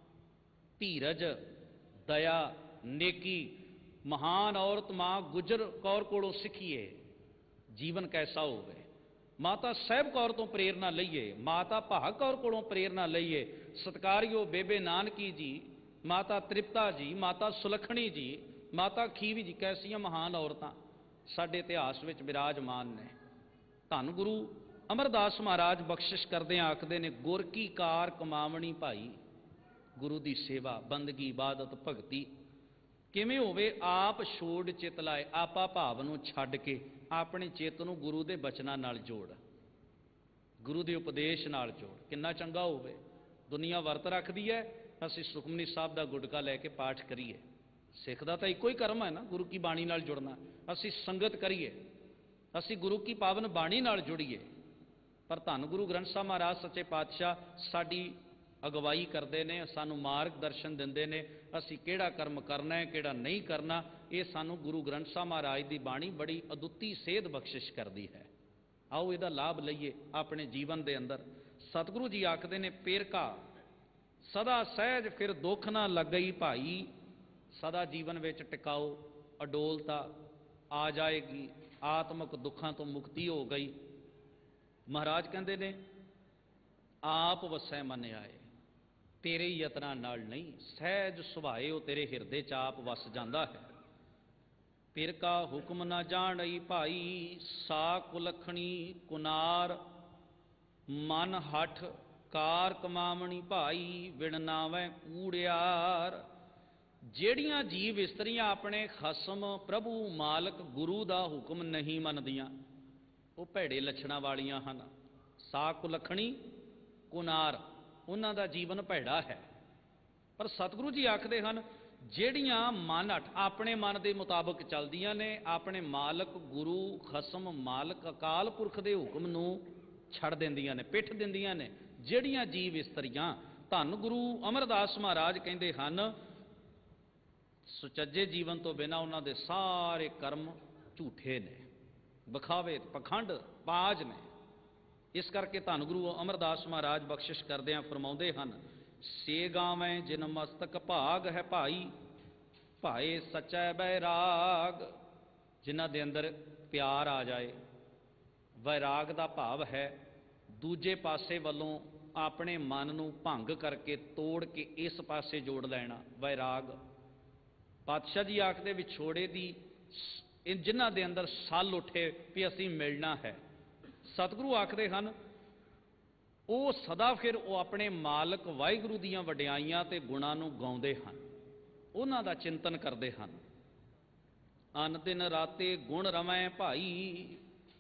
ਧੀਰਜ, ਦਇਆ, ਨੇਕੀ। ਮਹਾਨ ਔਰਤ ਮਾਂ ਗੁਜਰ ਕੌਰ ਕੋਲੋਂ ਸਿੱਖੀਏ ਜੀਵਨ ਕੈਸਾ ਹੋਵੇ। ਮਾਤਾ ਸਾਹਿਬ ਕੌਰ ਤੋਂ ਪ੍ਰੇਰਨਾ ਲਈਏ, ਮਾਤਾ ਭਾਗ ਕੌਰ ਕੋਲੋਂ ਪ੍ਰੇਰਨਾ ਲਈਏ। ਸਤਿਕਾਰਯੋਗ ਬੇਬੇ ਨਾਨਕੀ ਜੀ, ਮਾਤਾ ਤ੍ਰਿਪਤਾ ਜੀ, ਮਾਤਾ ਸੁਲੱਖਣੀ ਜੀ, ਮਾਤਾ ਖੀਵੀ ਜੀ, ਕੈਸੀਆਂ ਮਹਾਨ ਔਰਤਾਂ ਸਾਡੇ ਇਤਿਹਾਸ ਵਿੱਚ ਬਿਰਾਜਮਾਨ ਨੇ। ਧੰਨ ਗੁਰੂ ਅਮਰਦਾਸ ਮਹਾਰਾਜ ਬਖਸ਼ਿਸ਼ ਕਰਦਿਆਂ ਆਖਦੇ ਨੇ, ਗੁਰ ਕੀ ਕਾਰ ਕਮਾਵਣੀ ਭਾਈ। ਗੁਰੂ ਦੀ ਸੇਵਾ, ਬੰਦਗੀ, ਇਬਾਦਤ, ਭਗਤੀ ਕਿਵੇਂ ਹੋਵੇ? ਆਪ ਛੋੜ ਚਿਤ ਲਾਏ, ਆਪਾ ਭਾਵ ਨੂੰ ਛੱਡ ਕੇ ਆਪਣੇ ਚਿੱਤ ਨੂੰ ਗੁਰੂ ਦੇ ਬਚਨਾਂ ਨਾਲ ਜੋੜ, ਗੁਰੂ ਦੇ ਉਪਦੇਸ਼ ਨਾਲ ਜੋੜ। ਕਿੰਨਾ ਚੰਗਾ ਹੋਵੇ। ਦੁਨੀਆ ਵਰਤ ਰੱਖਦੀ ਹੈ, ਅਸੀਂ ਸੁਖਮਨੀ ਸਾਹਿਬ ਦਾ ਗੁਟਕਾ ਲੈ ਕੇ ਪਾਠ ਕਰੀਏ। ਸਿੱਖ ਦਾ ਤਾਂ ਇੱਕੋ ਹੀ ਕਰਮ ਹੈ ਨਾ, ਗੁਰੂ ਕੀ ਬਾਣੀ ਨਾਲ ਜੁੜਨਾ। ਅਸੀਂ ਸੰਗਤ ਕਰੀਏ, ਅਸੀਂ ਗੁਰੂ ਕੀ ਪਾਵਨ ਬਾਣੀ ਨਾਲ ਜੁੜੀਏ। ਪਰ ਧੰਨ ਗੁਰੂ ਗ੍ਰੰਥ ਸਾਹਿਬ ਮਹਾਰਾਜ ਸੱਚੇ ਪਾਤਸ਼ਾਹ ਸਾਡੀ ਅਗਵਾਈ ਕਰਦੇ ਨੇ, ਸਾਨੂੰ ਮਾਰਗ ਦਰਸ਼ਨ ਦਿੰਦੇ ਨੇ। ਅਸੀਂ ਕਿਹੜਾ ਕਰਮ ਕਰਨਾ ਹੈ, ਕਿਹੜਾ ਨਹੀਂ ਕਰਨਾ, ਇਹ ਸਾਨੂੰ ਗੁਰੂ ਗ੍ਰੰਥ ਸਾਹਿਬ ਮਹਾਰਾਜ ਦੀ ਬਾਣੀ ਬੜੀ ਅਦੁੱਤੀ ਸੇਧ ਬਖਸ਼ਿਸ਼ ਕਰਦੀ ਹੈ। ਆਓ ਇਹਦਾ ਲਾਭ ਲਈਏ ਆਪਣੇ ਜੀਵਨ ਦੇ ਅੰਦਰ। ਸਤਿਗੁਰੂ ਜੀ ਆਖਦੇ ਨੇ, ਪੇਰਕਾ ਸਦਾ ਸਹਿਜ ਫਿਰ ਦੁੱਖ ਨਾ ਲੱਗਈ ਭਾਈ। ਸਦਾ ਜੀਵਨ ਵਿੱਚ ਟਿਕਾਓ, ਅਡੋਲਤਾ ਆ ਜਾਏਗੀ, ਆਤਮਿਕ ਦੁੱਖਾਂ ਤੋਂ ਮੁਕਤੀ ਹੋ ਗਈ। ਮਹਾਰਾਜ ਕਹਿੰਦੇ ਨੇ ਆਪ ਵਸੈ ਮਨ ਆਏ, ਤੇਰੇ ਯਤਨਾਂ ਨਾਲ ਨਹੀਂ, ਸਹਿਜ ਸੁਭਾਏ ਉਹ ਤੇਰੇ ਹਿਰਦੇ 'ਚ ਆਪ ਵਸ ਜਾਂਦਾ ਹੈ। ਪਿਰ ਕਾ ਹੁਕਮ ਨਾ ਜਾਣਈ ਭਾਈ, ਸਾ ਕੁਲਖਣੀ ਕੁਨਾਰ, ਮਨ ਹਠ ਕਾਰ ਕਮਾਵਣੀ ਭਾਈ, ਵਿਣ ਨਾਵੈ ਕੂੜਿਆਰ। ਜਿਹੜੀਆਂ ਜੀਵ ਇਸਤਰੀਆਂ ਆਪਣੇ ਖਸਮ ਪ੍ਰਭੂ ਮਾਲਕ ਗੁਰੂ ਦਾ ਹੁਕਮ ਨਹੀਂ ਮੰਨਦੀਆਂ, ਉਹ ਭੈੜੇ ਲੱਛਣਾਂ ਵਾਲੀਆਂ ਹਨ। ਸਾ ਕੁਲਖਣੀ ਕੁਨਾਰ, ਉਹਨਾਂ ਦਾ ਜੀਵਨ ਭੈੜਾ ਹੈ। ਪਰ ਸਤਿਗੁਰੂ ਜੀ ਆਖਦੇ ਹਨ ਜਿਹੜੀਆਂ ਮਨ ਹਟ ਆਪਣੇ ਮਨ ਦੇ ਮੁਤਾਬਕ ਚੱਲਦੀਆਂ ਨੇ, ਆਪਣੇ ਮਾਲਕ ਗੁਰੂ ਖਸਮ ਮਾਲਕ ਅਕਾਲ ਪੁਰਖ ਦੇ ਹੁਕਮ ਨੂੰ ਛੱਡ ਦਿੰਦੀਆਂ ਨੇ, ਪਿੱਠ ਦਿੰਦੀਆਂ ਨੇ, ਜਿਹੜੀਆਂ ਜੀਵ ਇਸਤਰੀਆਂ, ਧੰਨ ਗੁਰੂ ਅਮਰਦਾਸ ਮਹਾਰਾਜ ਕਹਿੰਦੇ ਹਨ ਸੁਚੱਜੇ ਜੀਵਨ ਤੋਂ ਬਿਨਾਂ ਉਹਨਾਂ ਦੇ ਸਾਰੇ ਕਰਮ ਝੂਠੇ ਨੇ, ਵਿਖਾਵੇ ਪਖੰਡ ਬਾਜ ਨੇ। ਇਸ ਕਰਕੇ ਧੰਨ ਗੁਰੂ ਅਮਰਦਾਸ ਮਹਾਰਾਜ ਬਖਸ਼ਿਸ਼ ਕਰਦਿਆਂ ਫਰਮਾਉਂਦੇ ਹਨ ਸੇ ਗਾਵੇਂ ਜਿਨ ਮਸਤਕ ਭਾਗ ਹੈ ਭਾਈ, ਭਾਏ ਸਚੈ ਬੈਰਾਗ। ਜਿਨ੍ਹਾਂ ਦੇ ਅੰਦਰ ਪਿਆਰ ਆ ਜਾਏ, ਵੈਰਾਗ ਦਾ ਭਾਵ ਹੈ ਦੂਜੇ ਪਾਸੇ ਵੱਲੋਂ ਆਪਣੇ ਮਨ ਨੂੰ ਭੰਗ ਕਰਕੇ ਤੋੜ ਕੇ ਇਸ ਪਾਸੇ ਜੋੜ ਲੈਣਾ, ਵੈਰਾਗ। ਪਾਤਸ਼ਾਹ ਜੀ ਆਖਦੇ ਵਿਛੋੜੇ ਦੀ ਜਿਨ੍ਹਾਂ ਦੇ ਅੰਦਰ ਸੱਲ ਉੱਠੇ ਵੀ ਅਸੀਂ ਮਿਲਣਾ ਹੈ, ਸਤਿਗੁਰੂ ਆਖਦੇ ਹਨ ਉਹ ਸਦਾ ਫਿਰ ਉਹ ਆਪਣੇ ਮਾਲਕ ਵਾਹਿਗੁਰੂ ਦੀਆਂ ਵਡਿਆਈਆਂ ਤੇ ਗੁਣਾਂ ਨੂੰ ਗਾਉਂਦੇ ਹਨ, ਉਹਨਾਂ ਦਾ ਚਿੰਤਨ ਕਰਦੇ ਹਨ। ਅਨ ਦਿਨ ਰਾਤੇ ਗੁਣ ਰਵੈ ਭਾਈ,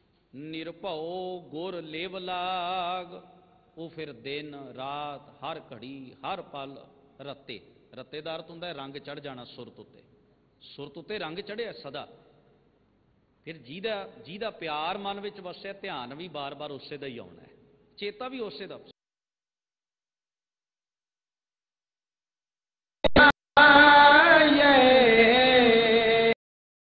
ਨਿਰਭਉ ਗੁਰ ਲੇਵ ਲਾਗ। ਉਹ ਫਿਰ ਦਿਨ ਰਾਤ ਹਰ ਘੜੀ ਹਰ ਪਲ ਰਤੇ, ਰਤੇ ਦਾ ਅਰਥ ਹੁੰਦਾ ਰੰਗ ਚੜ ਜਾਣਾ ਸੁਰਤ ਉੱਤੇ, ਸੁਰਤ ਉੱਤੇ ਰੰਗ ਚੜਿਆ ਸਦਾ। ਫਿਰ ਜਿਹਦਾ ਪਿਆਰ ਮਨ ਵਿੱਚ ਵਸਿਆ, ਧਿਆਨ ਵੀ ਬਾਰ-ਬਾਰ ਉਸੇ ਦਾ ਹੀ ਆਉਣਾ ਹੈ, ਚੇਤਾ ਵੀ ਉਸੇ ਦਾ।